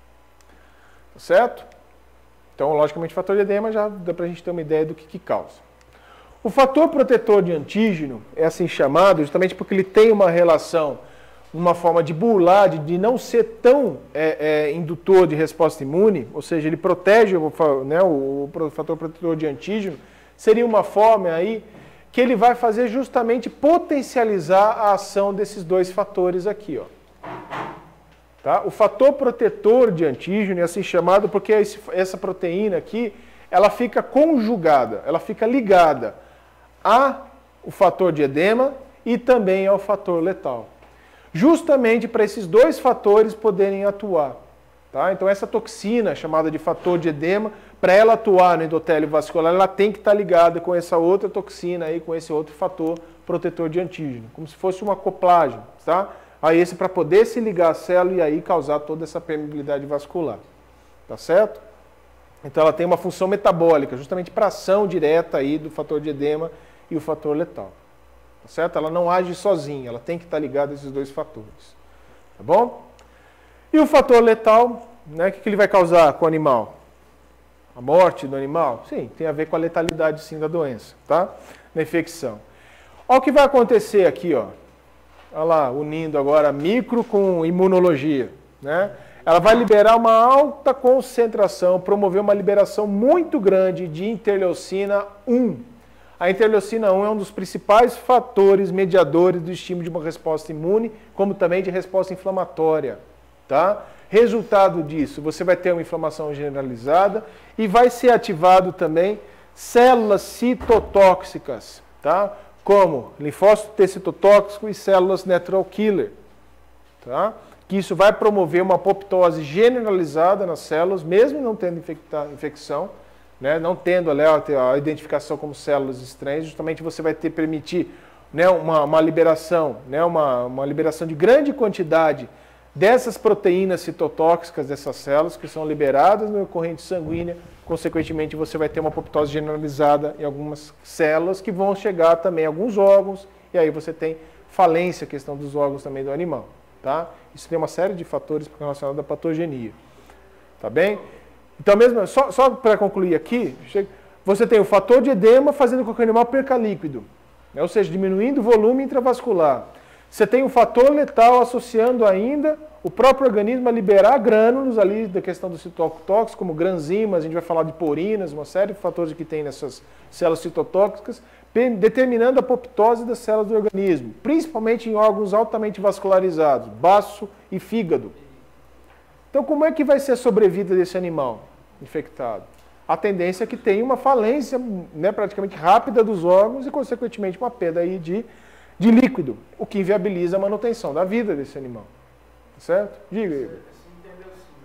certo? Então, logicamente, o fator de edema já dá para a gente ter uma ideia do que causa. O fator protetor de antígeno é assim chamado justamente porque ele tem uma relação, uma forma de burlar, de não ser tão indutor de resposta imune, ou seja, ele protege, né, o fator protetor de antígeno, seria uma forma aí que ele vai fazer justamente potencializar a ação desses dois fatores aqui, ó. Tá? O fator protetor de antígeno é assim chamado porque essa proteína aqui, ela fica conjugada, ela fica ligada ao fator de edema e também ao fator letal. Justamente para esses dois fatores poderem atuar. Tá? Então essa toxina, chamada de fator de edema, para ela atuar no endotélio vascular, ela tem que estar ligada com essa outra toxina aí, com esse outro fator protetor de antígeno, como se fosse uma acoplagem, tá? Aí esse para poder se ligar à célula e aí causar toda essa permeabilidade vascular, tá certo? Então ela tem uma função metabólica, justamente para ação direta aí do fator de edema e o fator letal, tá certo? Ela não age sozinha, ela tem que estar ligada a esses dois fatores, tá bom? E o fator letal, né, o que ele vai causar com o animal? A morte do animal? Sim, tem a ver com a letalidade sim da doença, tá? Na infecção. Olha o que vai acontecer aqui, ó. Olha lá, unindo agora micro com imunologia, né? Ela vai liberar uma alta concentração, promover uma liberação muito grande de interleucina 1. A interleucina 1 é um dos principais fatores mediadores do estímulo de uma resposta imune, como também de resposta inflamatória, tá? Resultado disso, você vai ter uma inflamação generalizada e vai ser ativado também células citotóxicas, tá? Como linfócito T citotóxico e células natural killer, tá? Que isso vai promover uma apoptose generalizada nas células, mesmo não tendo infecção, né? Não tendo a identificação como células estranhas, justamente você vai permitir, né, uma liberação, né, uma liberação de grande quantidade dessas proteínas citotóxicas dessas células que são liberadas na corrente sanguínea, consequentemente você vai ter uma apoptose generalizada em algumas células que vão chegar também a alguns órgãos e aí você tem falência, a questão dos órgãos também do animal, tá? Isso tem uma série de fatores relacionados à patogenia, tá bem? Então mesmo, só para concluir aqui, você tem o fator de edema fazendo com que o animal perca líquido, né? Ou seja, diminuindo o volume intravascular. Você tem um fator letal associando ainda o próprio organismo a liberar grânulos ali da questão do citotóxico, como granzimas, a gente vai falar de porinas, uma série de fatores que tem nessas células citotóxicas, determinando a apoptose das células do organismo, principalmente em órgãos altamente vascularizados, baço e fígado. Então como é que vai ser a sobrevida desse animal infectado? A tendência é que tenha uma falência, né, praticamente rápida dos órgãos e, consequentemente, uma perda aí de líquido, o que inviabiliza a manutenção da vida desse animal. Certo? Diga, Igor. Essa interleucina,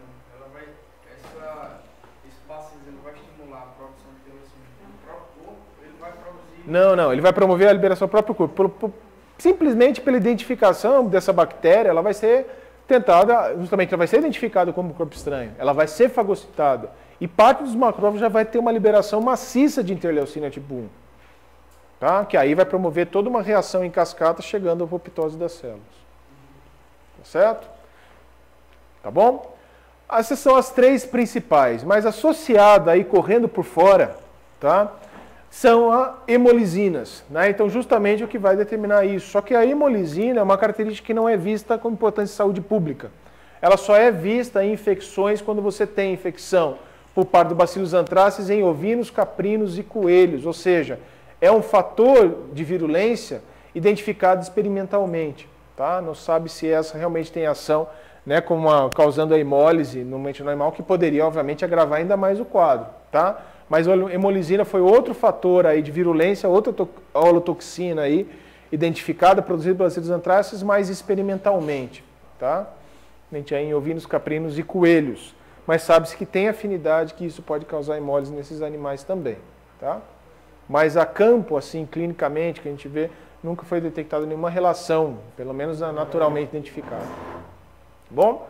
esse paciente vai estimular a produção de interleucina no próprio corpo, ele vai produzir... Não, ele vai promover a liberação do próprio corpo. Simplesmente pela identificação dessa bactéria, ela vai ser tentada, justamente ela vai ser identificada como corpo estranho, ela vai ser fagocitada. E parte dos macrófagos já vai ter uma liberação maciça de interleucina tipo 1. Tá? Que aí vai promover toda uma reação em cascata chegando à apoptose das células. Tá certo? Tá bom? Essas são as três principais, mas associada aí, correndo por fora, tá? São as hemolisinas, né? Então justamente o que vai determinar isso. Só que a hemolisina é uma característica que não é vista com importância de saúde pública. Ela só é vista em infecções quando você tem infecção por parte do Bacillus anthracis em ovinos, caprinos e coelhos, ou seja, é um fator de virulência identificado experimentalmente, tá? Não sabe se essa realmente tem ação, né, causando a hemólise no animal, que poderia, obviamente, agravar ainda mais o quadro, tá? Mas a hemolisina foi outro fator aí de virulência, outra holotoxina aí, identificada, produzida pelas Bacillus anthracis, mais experimentalmente, tá? Em ovinos, caprinos e coelhos. Mas sabe-se que tem afinidade que isso pode causar hemólise nesses animais também, tá? Mas a campo, assim, clinicamente, que a gente vê, nunca foi detectada nenhuma relação, pelo menos naturalmente identificada. Bom?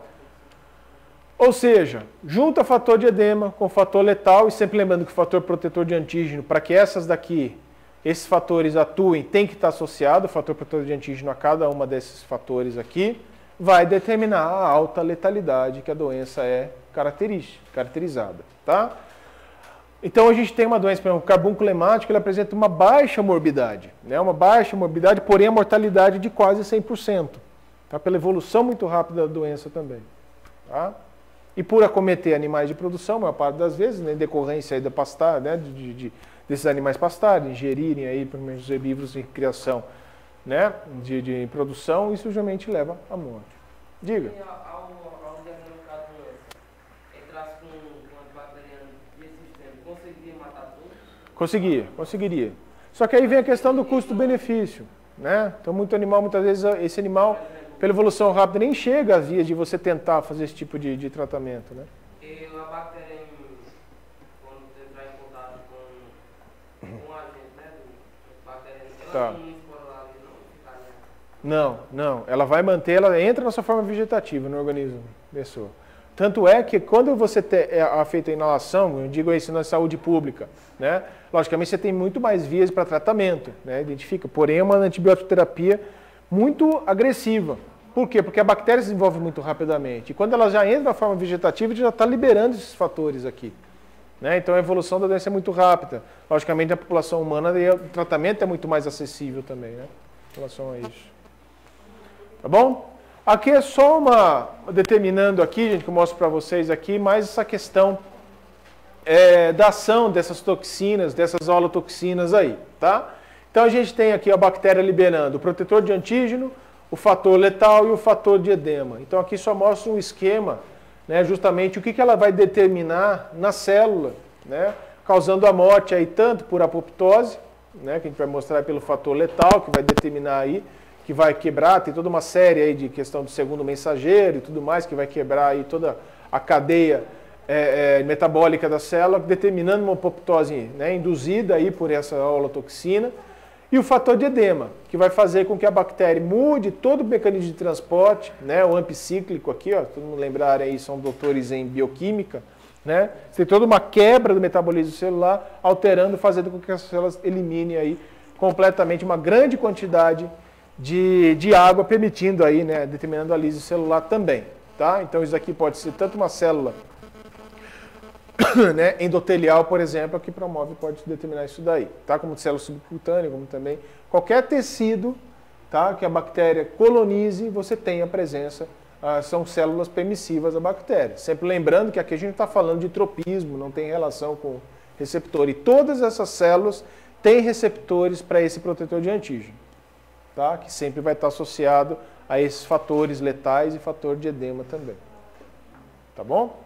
Ou seja, junta fator de edema com fator letal, e sempre lembrando que o fator protetor de antígeno, para que esses fatores atuem, tem que estar associado o fator protetor de antígeno a cada uma desses fatores aqui, vai determinar a alta letalidade que a doença é caracterizada, tá? Então a gente tem uma doença, por exemplo, o carbúnculo hemático, ele apresenta uma baixa morbidade, né? Uma baixa morbidade, porém a mortalidade de quase 100%, tá? Pela evolução muito rápida da doença também, tá? E por acometer animais de produção, a maior parte das vezes, né, em decorrência aí da pastar, né, desses animais pastarem, ingerirem aí, primeiro, os herbívoros em criação, né, de produção, isso geralmente leva à morte. Diga. E ao diagnosticar a doença, entrasse com um antibacteriano desse sistema, conseguiria matar tudo? Conseguiria. Só que aí vem a questão do custo-benefício, né? Então, muito animal, muitas vezes, esse animal, pela evolução rápida, nem chega às vias de você tentar fazer esse tipo de tratamento, né? E a bactéria, quando você entrar em contato com um agente, né, do bacteriano, ela não espora lá ali, não ficaria? Não. Ela vai manter, ela entra na sua forma vegetativa no organismo da pessoa. Tanto é que quando você é feita a inalação, eu digo isso na saúde pública, né? Logicamente você tem muito mais vias para tratamento, né? Identifica, porém é uma antibiótico-terapia muito agressiva. Por quê? Porque a bactéria se desenvolve muito rapidamente. E quando ela já entra na forma vegetativa, já está liberando esses fatores aqui, né? Então a evolução da doença é muito rápida. Logicamente na população humana o tratamento é muito mais acessível também, né? Em relação a isso. Tá bom? Aqui é só determinando aqui, gente, que eu mostro para vocês aqui, mais essa questão da ação dessas toxinas, dessas holotoxinas aí, tá? Então a gente tem aqui a bactéria liberando o protetor de antígeno, o fator letal e o fator de edema. Então aqui só mostra um esquema, né, justamente o que ela vai determinar na célula, né, causando a morte aí tanto por apoptose, né, que a gente vai mostrar pelo fator letal, que vai determinar aí, que vai quebrar, tem toda uma série aí de questão do segundo mensageiro e tudo mais, que vai quebrar aí toda a cadeia metabólica da célula, determinando uma apoptose, né, induzida aí por essa holotoxina. E o fator de edema, que vai fazer com que a bactéria mude todo o mecanismo de transporte, né, o ampicíclico aqui, ó, todo mundo lembrar aí, são doutores em bioquímica, né, tem toda uma quebra do metabolismo celular, alterando, fazendo com que as células eliminem aí completamente uma grande quantidade de água, permitindo aí, né, determinando a lise celular também, tá? Então isso aqui pode ser tanto uma célula né, endotelial, por exemplo, que promove, pode determinar isso daí, tá? Como célula subcutânea, como também qualquer tecido, tá, que a bactéria colonize, você tem a presença, são células permissivas da bactéria. Sempre lembrando que aqui a gente está falando de tropismo, não tem relação com receptor. E todas essas células têm receptores para esse protetor de antígeno, tá? Que sempre vai estar associado a esses fatores letais e fator de edema também. Tá bom?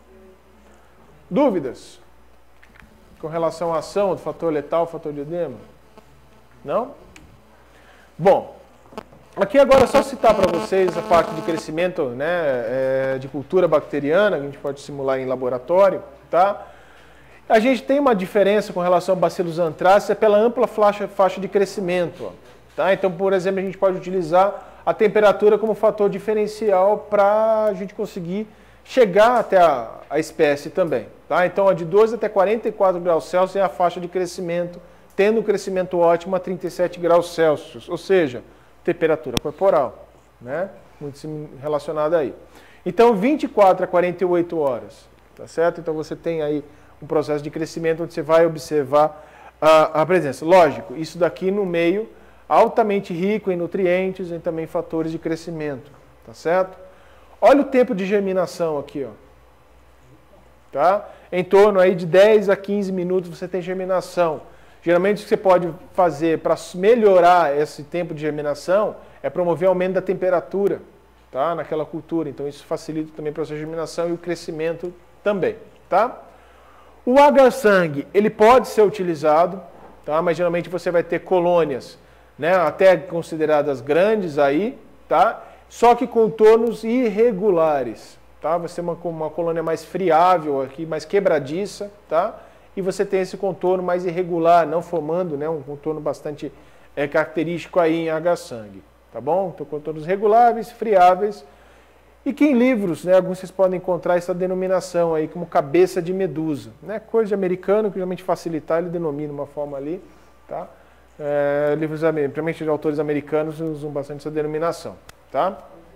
Dúvidas com relação à ação do fator letal, fator de edema? Não? Bom, aqui agora é só citar para vocês a parte de crescimento, né, de cultura bacteriana, que a gente pode simular em laboratório, tá? A gente tem uma diferença com relação a bacilos antráceos, pela ampla faixa de crescimento, ó, tá? Então, por exemplo, a gente pode utilizar a temperatura como fator diferencial para a gente conseguir chegar até a espécie também, tá? Então, de 12 até 44 graus Celsius é a faixa de crescimento, tendo um crescimento ótimo a 37 graus Celsius, ou seja, temperatura corporal, né? Muito relacionada aí. Então, 24 a 48 horas, tá certo? Então, você tem aí um processo de crescimento onde você vai observar a presença. Lógico, isso daqui no meio altamente rico em nutrientes e também fatores de crescimento, tá certo? Olha o tempo de germinação aqui, ó. Tá? Em torno aí de 10 a 15 minutos você tem germinação. Geralmente o que você pode fazer para melhorar esse tempo de germinação é promover aumento da temperatura, tá? Naquela cultura. Então isso facilita também o processo de germinação e o crescimento também, tá? O agar-sangue, ele pode ser utilizado, tá? Mas geralmente você vai ter colônias, né, até consideradas grandes aí, tá? Só que com contornos irregulares, tá? Vai ser uma colônia mais friável aqui, mais quebradiça, tá? e você tem esse contorno mais irregular, não formando, né, um contorno bastante característico aí em H-sangue, tá bom? Então, contornos reguláveis, friáveis, e que em livros, né, alguns vocês podem encontrar essa denominação aí como cabeça de medusa, né? Coisa de americano, que realmente facilitar, ele denomina uma forma ali, tá? Livros, principalmente de autores americanos, usam bastante essa denominação, tá?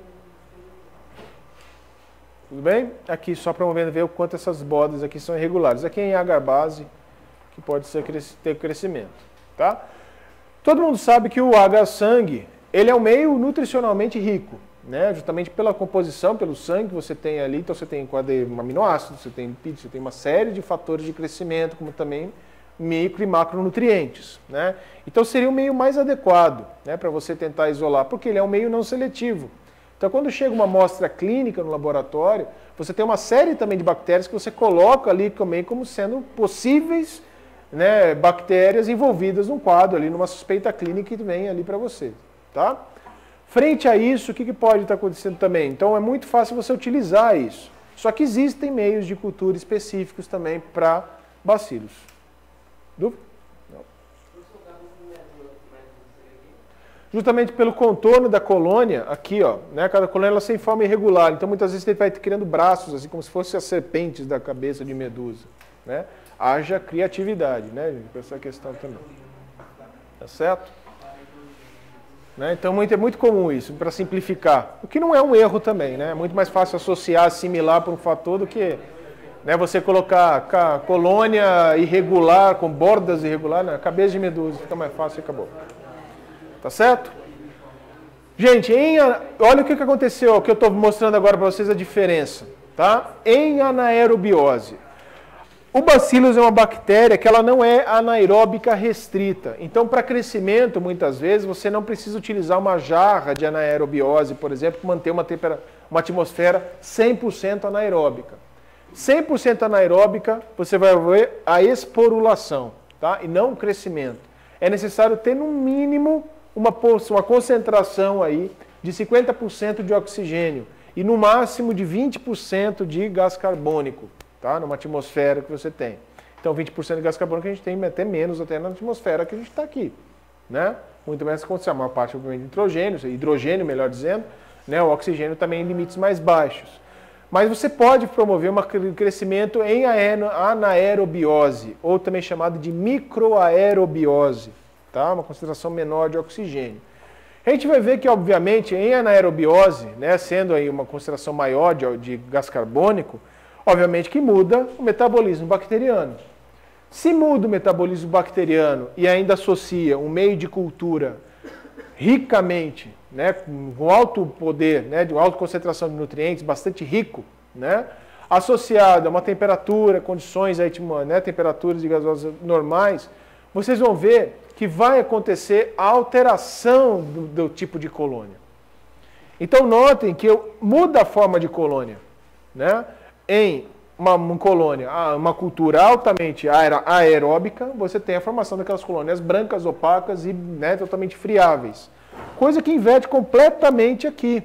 Tudo bem? Aqui só para ver o quanto essas bordas aqui são irregulares. Aqui é em H base, que pode ter crescimento, tá? Todo mundo sabe que o H-sangue, ele é um meio nutricionalmente rico, né? Justamente pela composição, pelo sangue que você tem ali. Então você tem aminoácidos, você tem lipídios, você tem uma série de fatores de crescimento, como também micro e macronutrientes, né? Então seria o meio mais adequado, né, para você tentar isolar, porque ele é um meio não seletivo. Então, quando chega uma amostra clínica no laboratório, você tem uma série também de bactérias que você coloca ali também como sendo possíveis, né, bactérias envolvidas num quadro ali, numa suspeita clínica que vem ali para você, tá? Frente a isso, o que pode estar acontecendo também? Então, é muito fácil você utilizar isso. Só que existem meios de cultura específicos também para bacilos. Dúvida? Justamente pelo contorno da colônia, aqui, ó, né, cada colônia ela tem forma irregular, então muitas vezes ele vai criando braços, assim como se fossem as serpentes da cabeça de medusa, né? Haja criatividade, né, para essa questão também. Tá certo? Né? Então é muito comum isso, para simplificar. O que não é um erro também, né? É muito mais fácil associar, assimilar por um fator do que, né, você colocar colônia irregular, com bordas irregulares, na cabeça de medusa, fica mais fácil e acabou. Tá certo? Gente, olha o que aconteceu, que eu estou mostrando agora para vocês a diferença. Tá? Em anaerobiose. O bacillus é uma bactéria que ela não é anaeróbica restrita. Então, para crescimento, muitas vezes, você não precisa utilizar uma jarra de anaerobiose, por exemplo, para manter uma atmosfera 100% anaeróbica. 100% anaeróbica, você vai ver a esporulação, tá? E não o crescimento. É necessário ter, no mínimo, uma concentração aí de 50% de oxigênio e no máximo de 20% de gás carbônico, tá? Numa atmosfera que você tem. Então 20% de gás carbônico a gente tem até menos até na atmosfera que a gente está aqui, né? Muito menos que a maior parte obviamente de hidrogênio, melhor dizendo, né? O oxigênio também em limites mais baixos. Mas você pode promover um crescimento em anaerobiose, ou também chamado de microaerobiose. Tá? Uma concentração menor de oxigênio. A gente vai ver que, obviamente, em anaerobiose, né, sendo aí uma concentração maior de gás carbônico, obviamente que muda o metabolismo bacteriano. Se muda o metabolismo bacteriano e ainda associa um meio de cultura ricamente, né, com alto poder, né, de alta concentração de nutrientes, bastante rico, né, associado a uma temperatura, condições aí, né, temperaturas de gasosas normais, vocês vão ver que vai acontecer a alteração do tipo de colônia. Então notem que muda a forma de colônia, né? Em uma colônia, uma cultura altamente aeróbica, você tem a formação daquelas colônias brancas, opacas e, né, totalmente friáveis. Coisa que inverte completamente aqui.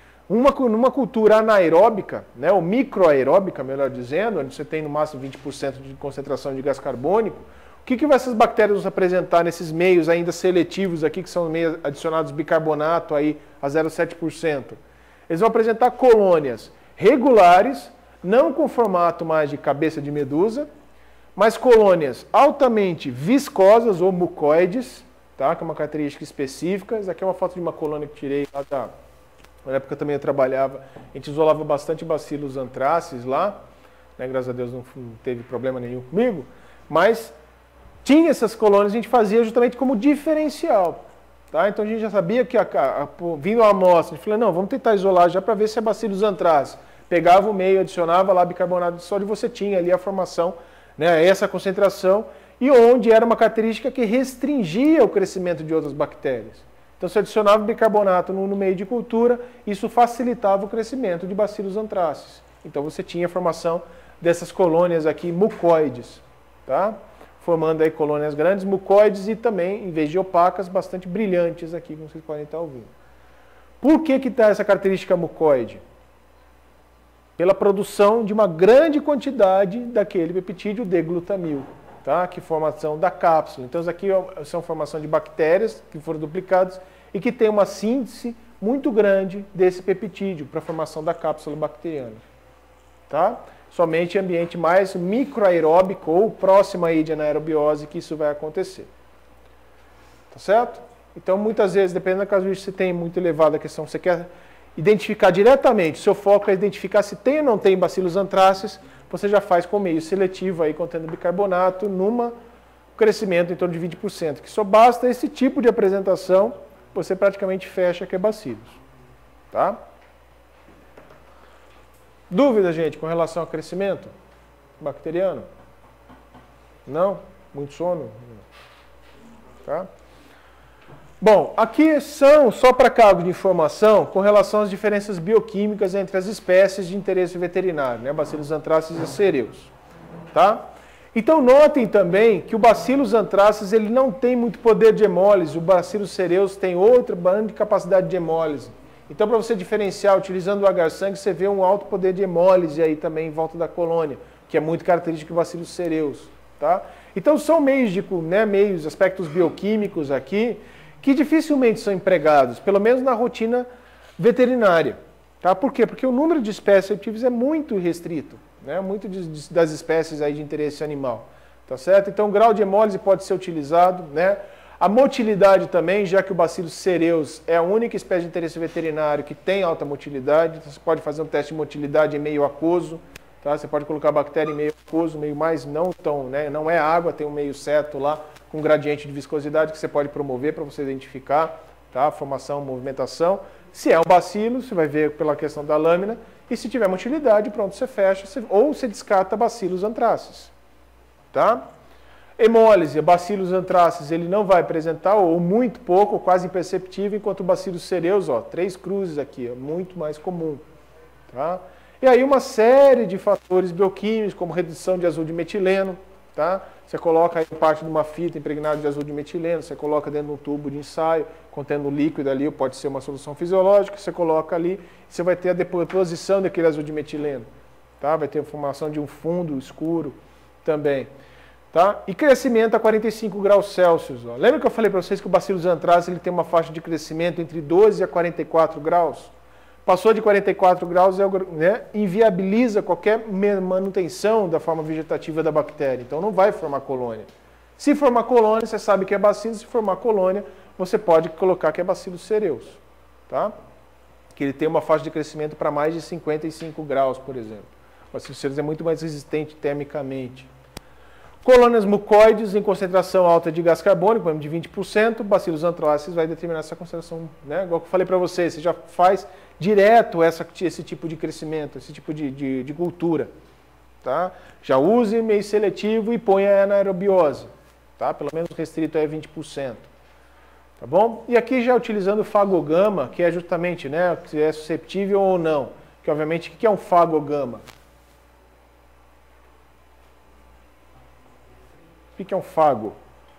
Numa cultura anaeróbica, né, ou microaeróbica, melhor dizendo, onde você tem no máximo 20% de concentração de gás carbônico, o que essas bactérias vão apresentar nesses meios ainda seletivos aqui, que são meios adicionados bicarbonato aí a 0,7%? Eles vão apresentar colônias regulares, não com formato mais de cabeça de medusa, mas colônias altamente viscosas ou mucoides, tá? Que é uma característica específica. Essa aqui é uma foto de uma colônia que tirei lá na época também eu trabalhava, a gente isolava bastante bacillus anthracis lá, né? Graças a Deus não teve problema nenhum comigo, mas tinha essas colônias, a gente fazia justamente como diferencial. Tá? Então a gente já sabia que, vindo a amostra, a gente falou, não, vamos tentar isolar já para ver se é bacillus anthracis. Pegava o meio, adicionava lá bicarbonato de sódio e você tinha ali a formação, né, essa concentração, e onde era uma característica que restringia o crescimento de outras bactérias. Então se adicionava bicarbonato no meio de cultura, isso facilitava o crescimento de bacillus anthracis. Então você tinha a formação dessas colônias aqui mucoides, tá? Formando aí colônias grandes, mucoides e também, em vez de opacas, bastante brilhantes aqui, como vocês podem estar ouvindo. Por que está essa característica mucoide? Pela produção de uma grande quantidade daquele peptídeo D-glutamil. tá? Que formação da cápsula. Então, isso aqui são formação de bactérias que foram duplicadas e que tem uma síntese muito grande desse peptídeo para a formação da cápsula bacteriana. Tá? Somente em ambiente mais microaeróbico ou próximo aí de anaerobiose que isso vai acontecer. Tá certo? Então, muitas vezes, dependendo da casuística, você tem muito elevada a questão, você quer identificar diretamente, seu foco é identificar se tem ou não tem Bacillus anthracis, você já faz com meio seletivo aí contendo bicarbonato numa crescimento em torno de 20%, que só basta esse tipo de apresentação, você praticamente fecha que é Bacillus. Tá? Dúvida, gente, com relação ao crescimento bacteriano? Não? Muito sono? Tá? Bom, aqui são só para cargo de informação com relação às diferenças bioquímicas entre as espécies de interesse veterinário, né? Bacillus anthracis e cereus. Tá? Então notem também que o Bacillus anthracis ele não tem muito poder de hemólise, o Bacillus cereus tem outra grande capacidade de hemólise. Então para você diferenciar utilizando o agar-sangue, você vê um alto poder de hemólise aí também em volta da colônia, que é muito característico do Bacillus cereus. Tá? Então são meios, meios, aspectos bioquímicos aqui, que dificilmente são empregados, pelo menos na rotina veterinária. Tá? Por quê? Porque o número de espécies receptíveis é muito restrito, né? Muito das espécies aí de interesse animal. Tá certo? Então o grau de hemólise pode ser utilizado, né? A motilidade também, já que o Bacillus cereus é a única espécie de interesse veterinário que tem alta motilidade, então você pode fazer um teste de motilidade em meio aquoso, tá? Você pode colocar a bactéria em meio aquoso, meio mais não tão, né? Não é água, tem um meio seto lá, com gradiente de viscosidade que você pode promover para você identificar, tá? Formação, movimentação. Se é um bacilo, você vai ver pela questão da lâmina, e se tiver motilidade, pronto, você fecha, ou você descarta Bacillus anthracis. Tá? Hemólise, Bacillus anthracis, ele não vai apresentar, ou muito pouco, ou quase imperceptível, enquanto o Bacillus cereus, ó, 3 cruzes aqui, é muito mais comum. Tá? E aí uma série de fatores bioquímicos, como redução de azul de metileno, tá? Você coloca aí parte de uma fita impregnada de azul de metileno, você coloca dentro de um tubo de ensaio, contendo líquido ali, pode ser uma solução fisiológica, você coloca ali, você vai ter a deposição daquele azul de metileno, tá? Vai ter a formação de um fundo escuro também, tá? E crescimento a 45 graus Celsius, ó. Lembra que eu falei para vocês que o Bacillus anthracis ele tem uma faixa de crescimento entre 12 a 44 graus? Passou de 44 graus, né, inviabiliza qualquer manutenção da forma vegetativa da bactéria. Então não vai formar colônia. Se formar colônia, você sabe que é Bacillus. Se formar colônia, você pode colocar que é Bacillus cereus. Tá? Que ele tem uma faixa de crescimento para mais de 55 graus, por exemplo. O Bacillus cereus é muito mais resistente termicamente. Colônias mucoides em concentração alta de gás carbônico, por exemplo, de 20%, Bacillus anthracis vai determinar essa concentração, né? Igual que eu falei para vocês, você já faz direto esse tipo de crescimento, esse tipo de cultura. Tá? Já use meio seletivo e ponha anaerobiose, tá? Pelo menos restrito é 20%. Tá bom? E aqui já utilizando o fagogama, que é justamente, né, se é susceptível ou não. Que obviamente, o que é um fagogama? O que é um fago?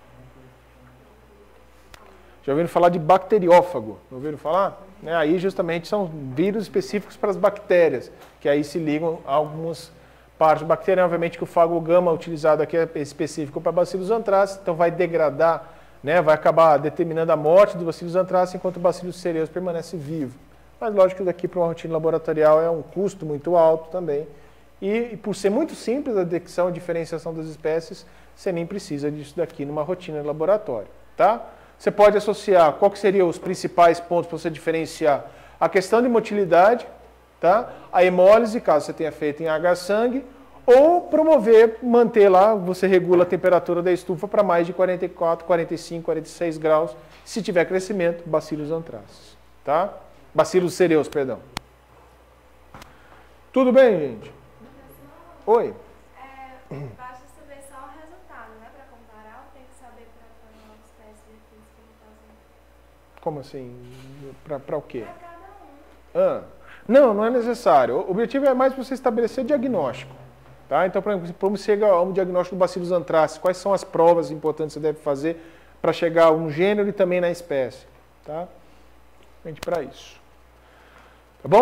Já ouviram falar de bacteriófago? Não ouviram falar? Aí justamente são vírus específicos para as bactérias, que aí se ligam a algumas partes bacterianas. Obviamente que o fagogama utilizado aqui é específico para Bacillus anthracis, então vai degradar, né, vai acabar determinando a morte do Bacillus anthracis, enquanto o Bacillus cereus permanece vivo. Mas lógico que daqui para uma rotina laboratorial é um custo muito alto também. E por ser muito simples a detecção e diferenciação das espécies, você nem precisa disso daqui numa rotina de laboratório. Tá? Você pode associar, qual que seriam os principais pontos para você diferenciar? A questão de motilidade, tá? A hemólise, caso você tenha feito em agar-sangue, ou promover, manter lá, você regula a temperatura da estufa para mais de 44, 45, 46 graus, se tiver crescimento, Bacillus anthracis. Tá? Bacillus cereus, perdão. Tudo bem, gente? Oi? Basta saber só o resultado, né? Para comparar, ou tem que saber para novos testes de física que ele está fazendo? Como assim? Para o quê? Para cada um. Não, não é necessário. O objetivo é mais você estabelecer diagnóstico. Tá? Então, por exemplo, como chega a um diagnóstico do Bacillus anthracis, quais são as provas importantes que você deve fazer para chegar a um gênero e também na espécie. Tá? Para isso. Tá bom?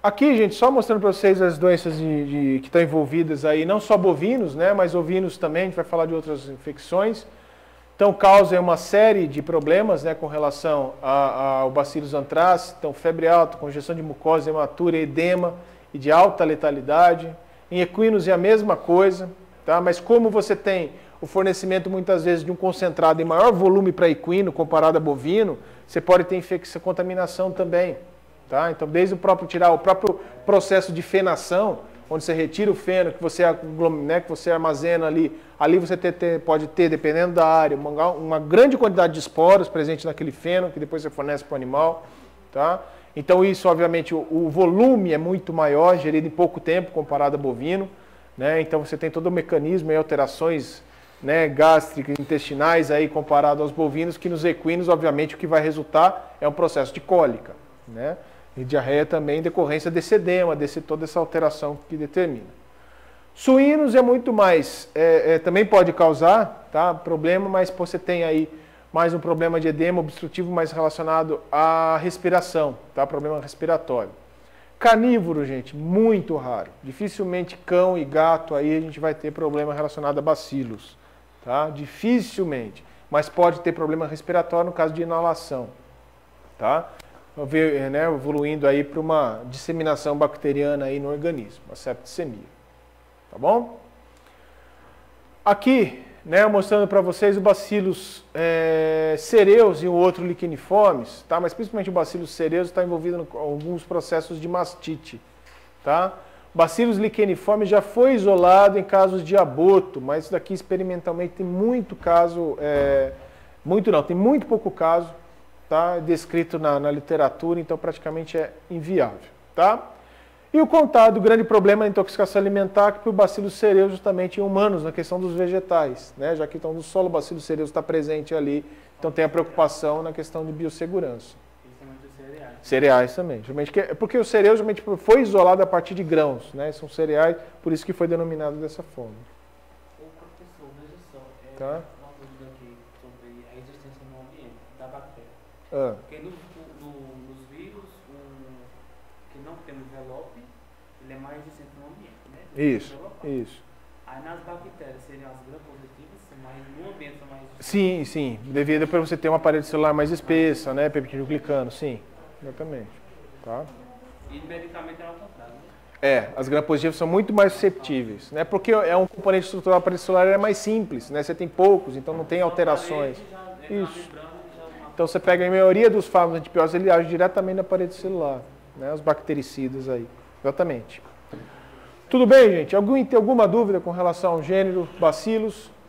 Aqui, gente, só mostrando para vocês as doenças que estão envolvidas aí, não só bovinos, né, mas ovinos também, a gente vai falar de outras infecções. Então, causa uma série de problemas, né, com relação ao Bacillus anthracis, então febre alta, congestão de mucosa hematura, edema e de alta letalidade. Em equinos é a mesma coisa, tá? Mas como você tem o fornecimento muitas vezes de um concentrado em maior volume para equino comparado a bovino, você pode ter infecção, contaminação também. Tá? Então, desde o próprio processo de fenação, onde você retira o feno, que você armazena ali você pode ter, dependendo da área, uma grande quantidade de esporos presente naquele feno, que depois você fornece para o animal. Tá? Então, isso, obviamente, o volume é muito maior, gerido em pouco tempo, comparado a bovino. Né? Então, você tem todo o mecanismo e alterações, né, gástricas, intestinais, aí, comparado aos bovinos, que nos equinos, obviamente, o que vai resultar é um processo de cólica. Né? E diarreia também em decorrência desse edema, toda essa alteração que determina. Suínos é muito mais, também pode causar, tá, problema, mas você tem aí mais um problema de edema obstrutivo mais relacionado à respiração, tá, problema respiratório. Carnívoro, gente, muito raro. Dificilmente cão e gato aí a gente vai ter problema relacionado a bacilos, tá? Dificilmente, mas pode ter problema respiratório no caso de inalação, tá? Né, evoluindo aí para uma disseminação bacteriana aí no organismo, a septicemia. Tá bom? Aqui, né, mostrando para vocês o Bacillus cereus e o outro licheniformes, tá? Mas principalmente o Bacillus cereus está envolvido em alguns processos de mastite. Tá? Bacillus licheniformes já foi isolado em casos de aborto, mas isso daqui experimentalmente tem muito caso, tem muito pouco caso, tá, descrito na literatura, então praticamente é inviável. Tá? E o contato, o grande problema da intoxicação alimentar, que o Bacillus cereus justamente em humanos, na questão dos vegetais, né? Já que então, no solo o Bacillus cereus está presente ali, então tem a preocupação na questão de biossegurança. Principalmente os cereais. Cereais também. Porque o cereal geralmente foi isolado a partir de grãos, né? São cereais, por isso que foi denominado dessa forma. Ô professor, veja só, Tá? uma dúvida aqui sobre a existência no ambiente da bactéria. Porque nos vírus, que não tem envelope, ele é mais existente no ambiente, né? Isso, isso. Aí nas bactérias seriam as gram-positivas, mas no ambiente são mais existentes. Sim, sim. Devido para você ter uma parede celular mais espessa, né? Peptidoglicano, sim. Exatamente. Tá? E medicamento é ao contrário, né? As gram-positivas são muito mais susceptíveis, né? Porque é um componente estrutural da parede celular é mais simples, né? Você tem poucos, então não tem alterações. Isso. Então você pega a maioria dos fármacos antibióticos, ele age diretamente na parede celular, né? Os bactericidas aí. Exatamente. Tudo bem, gente? Alguém tem alguma dúvida com relação ao gênero Bacillus?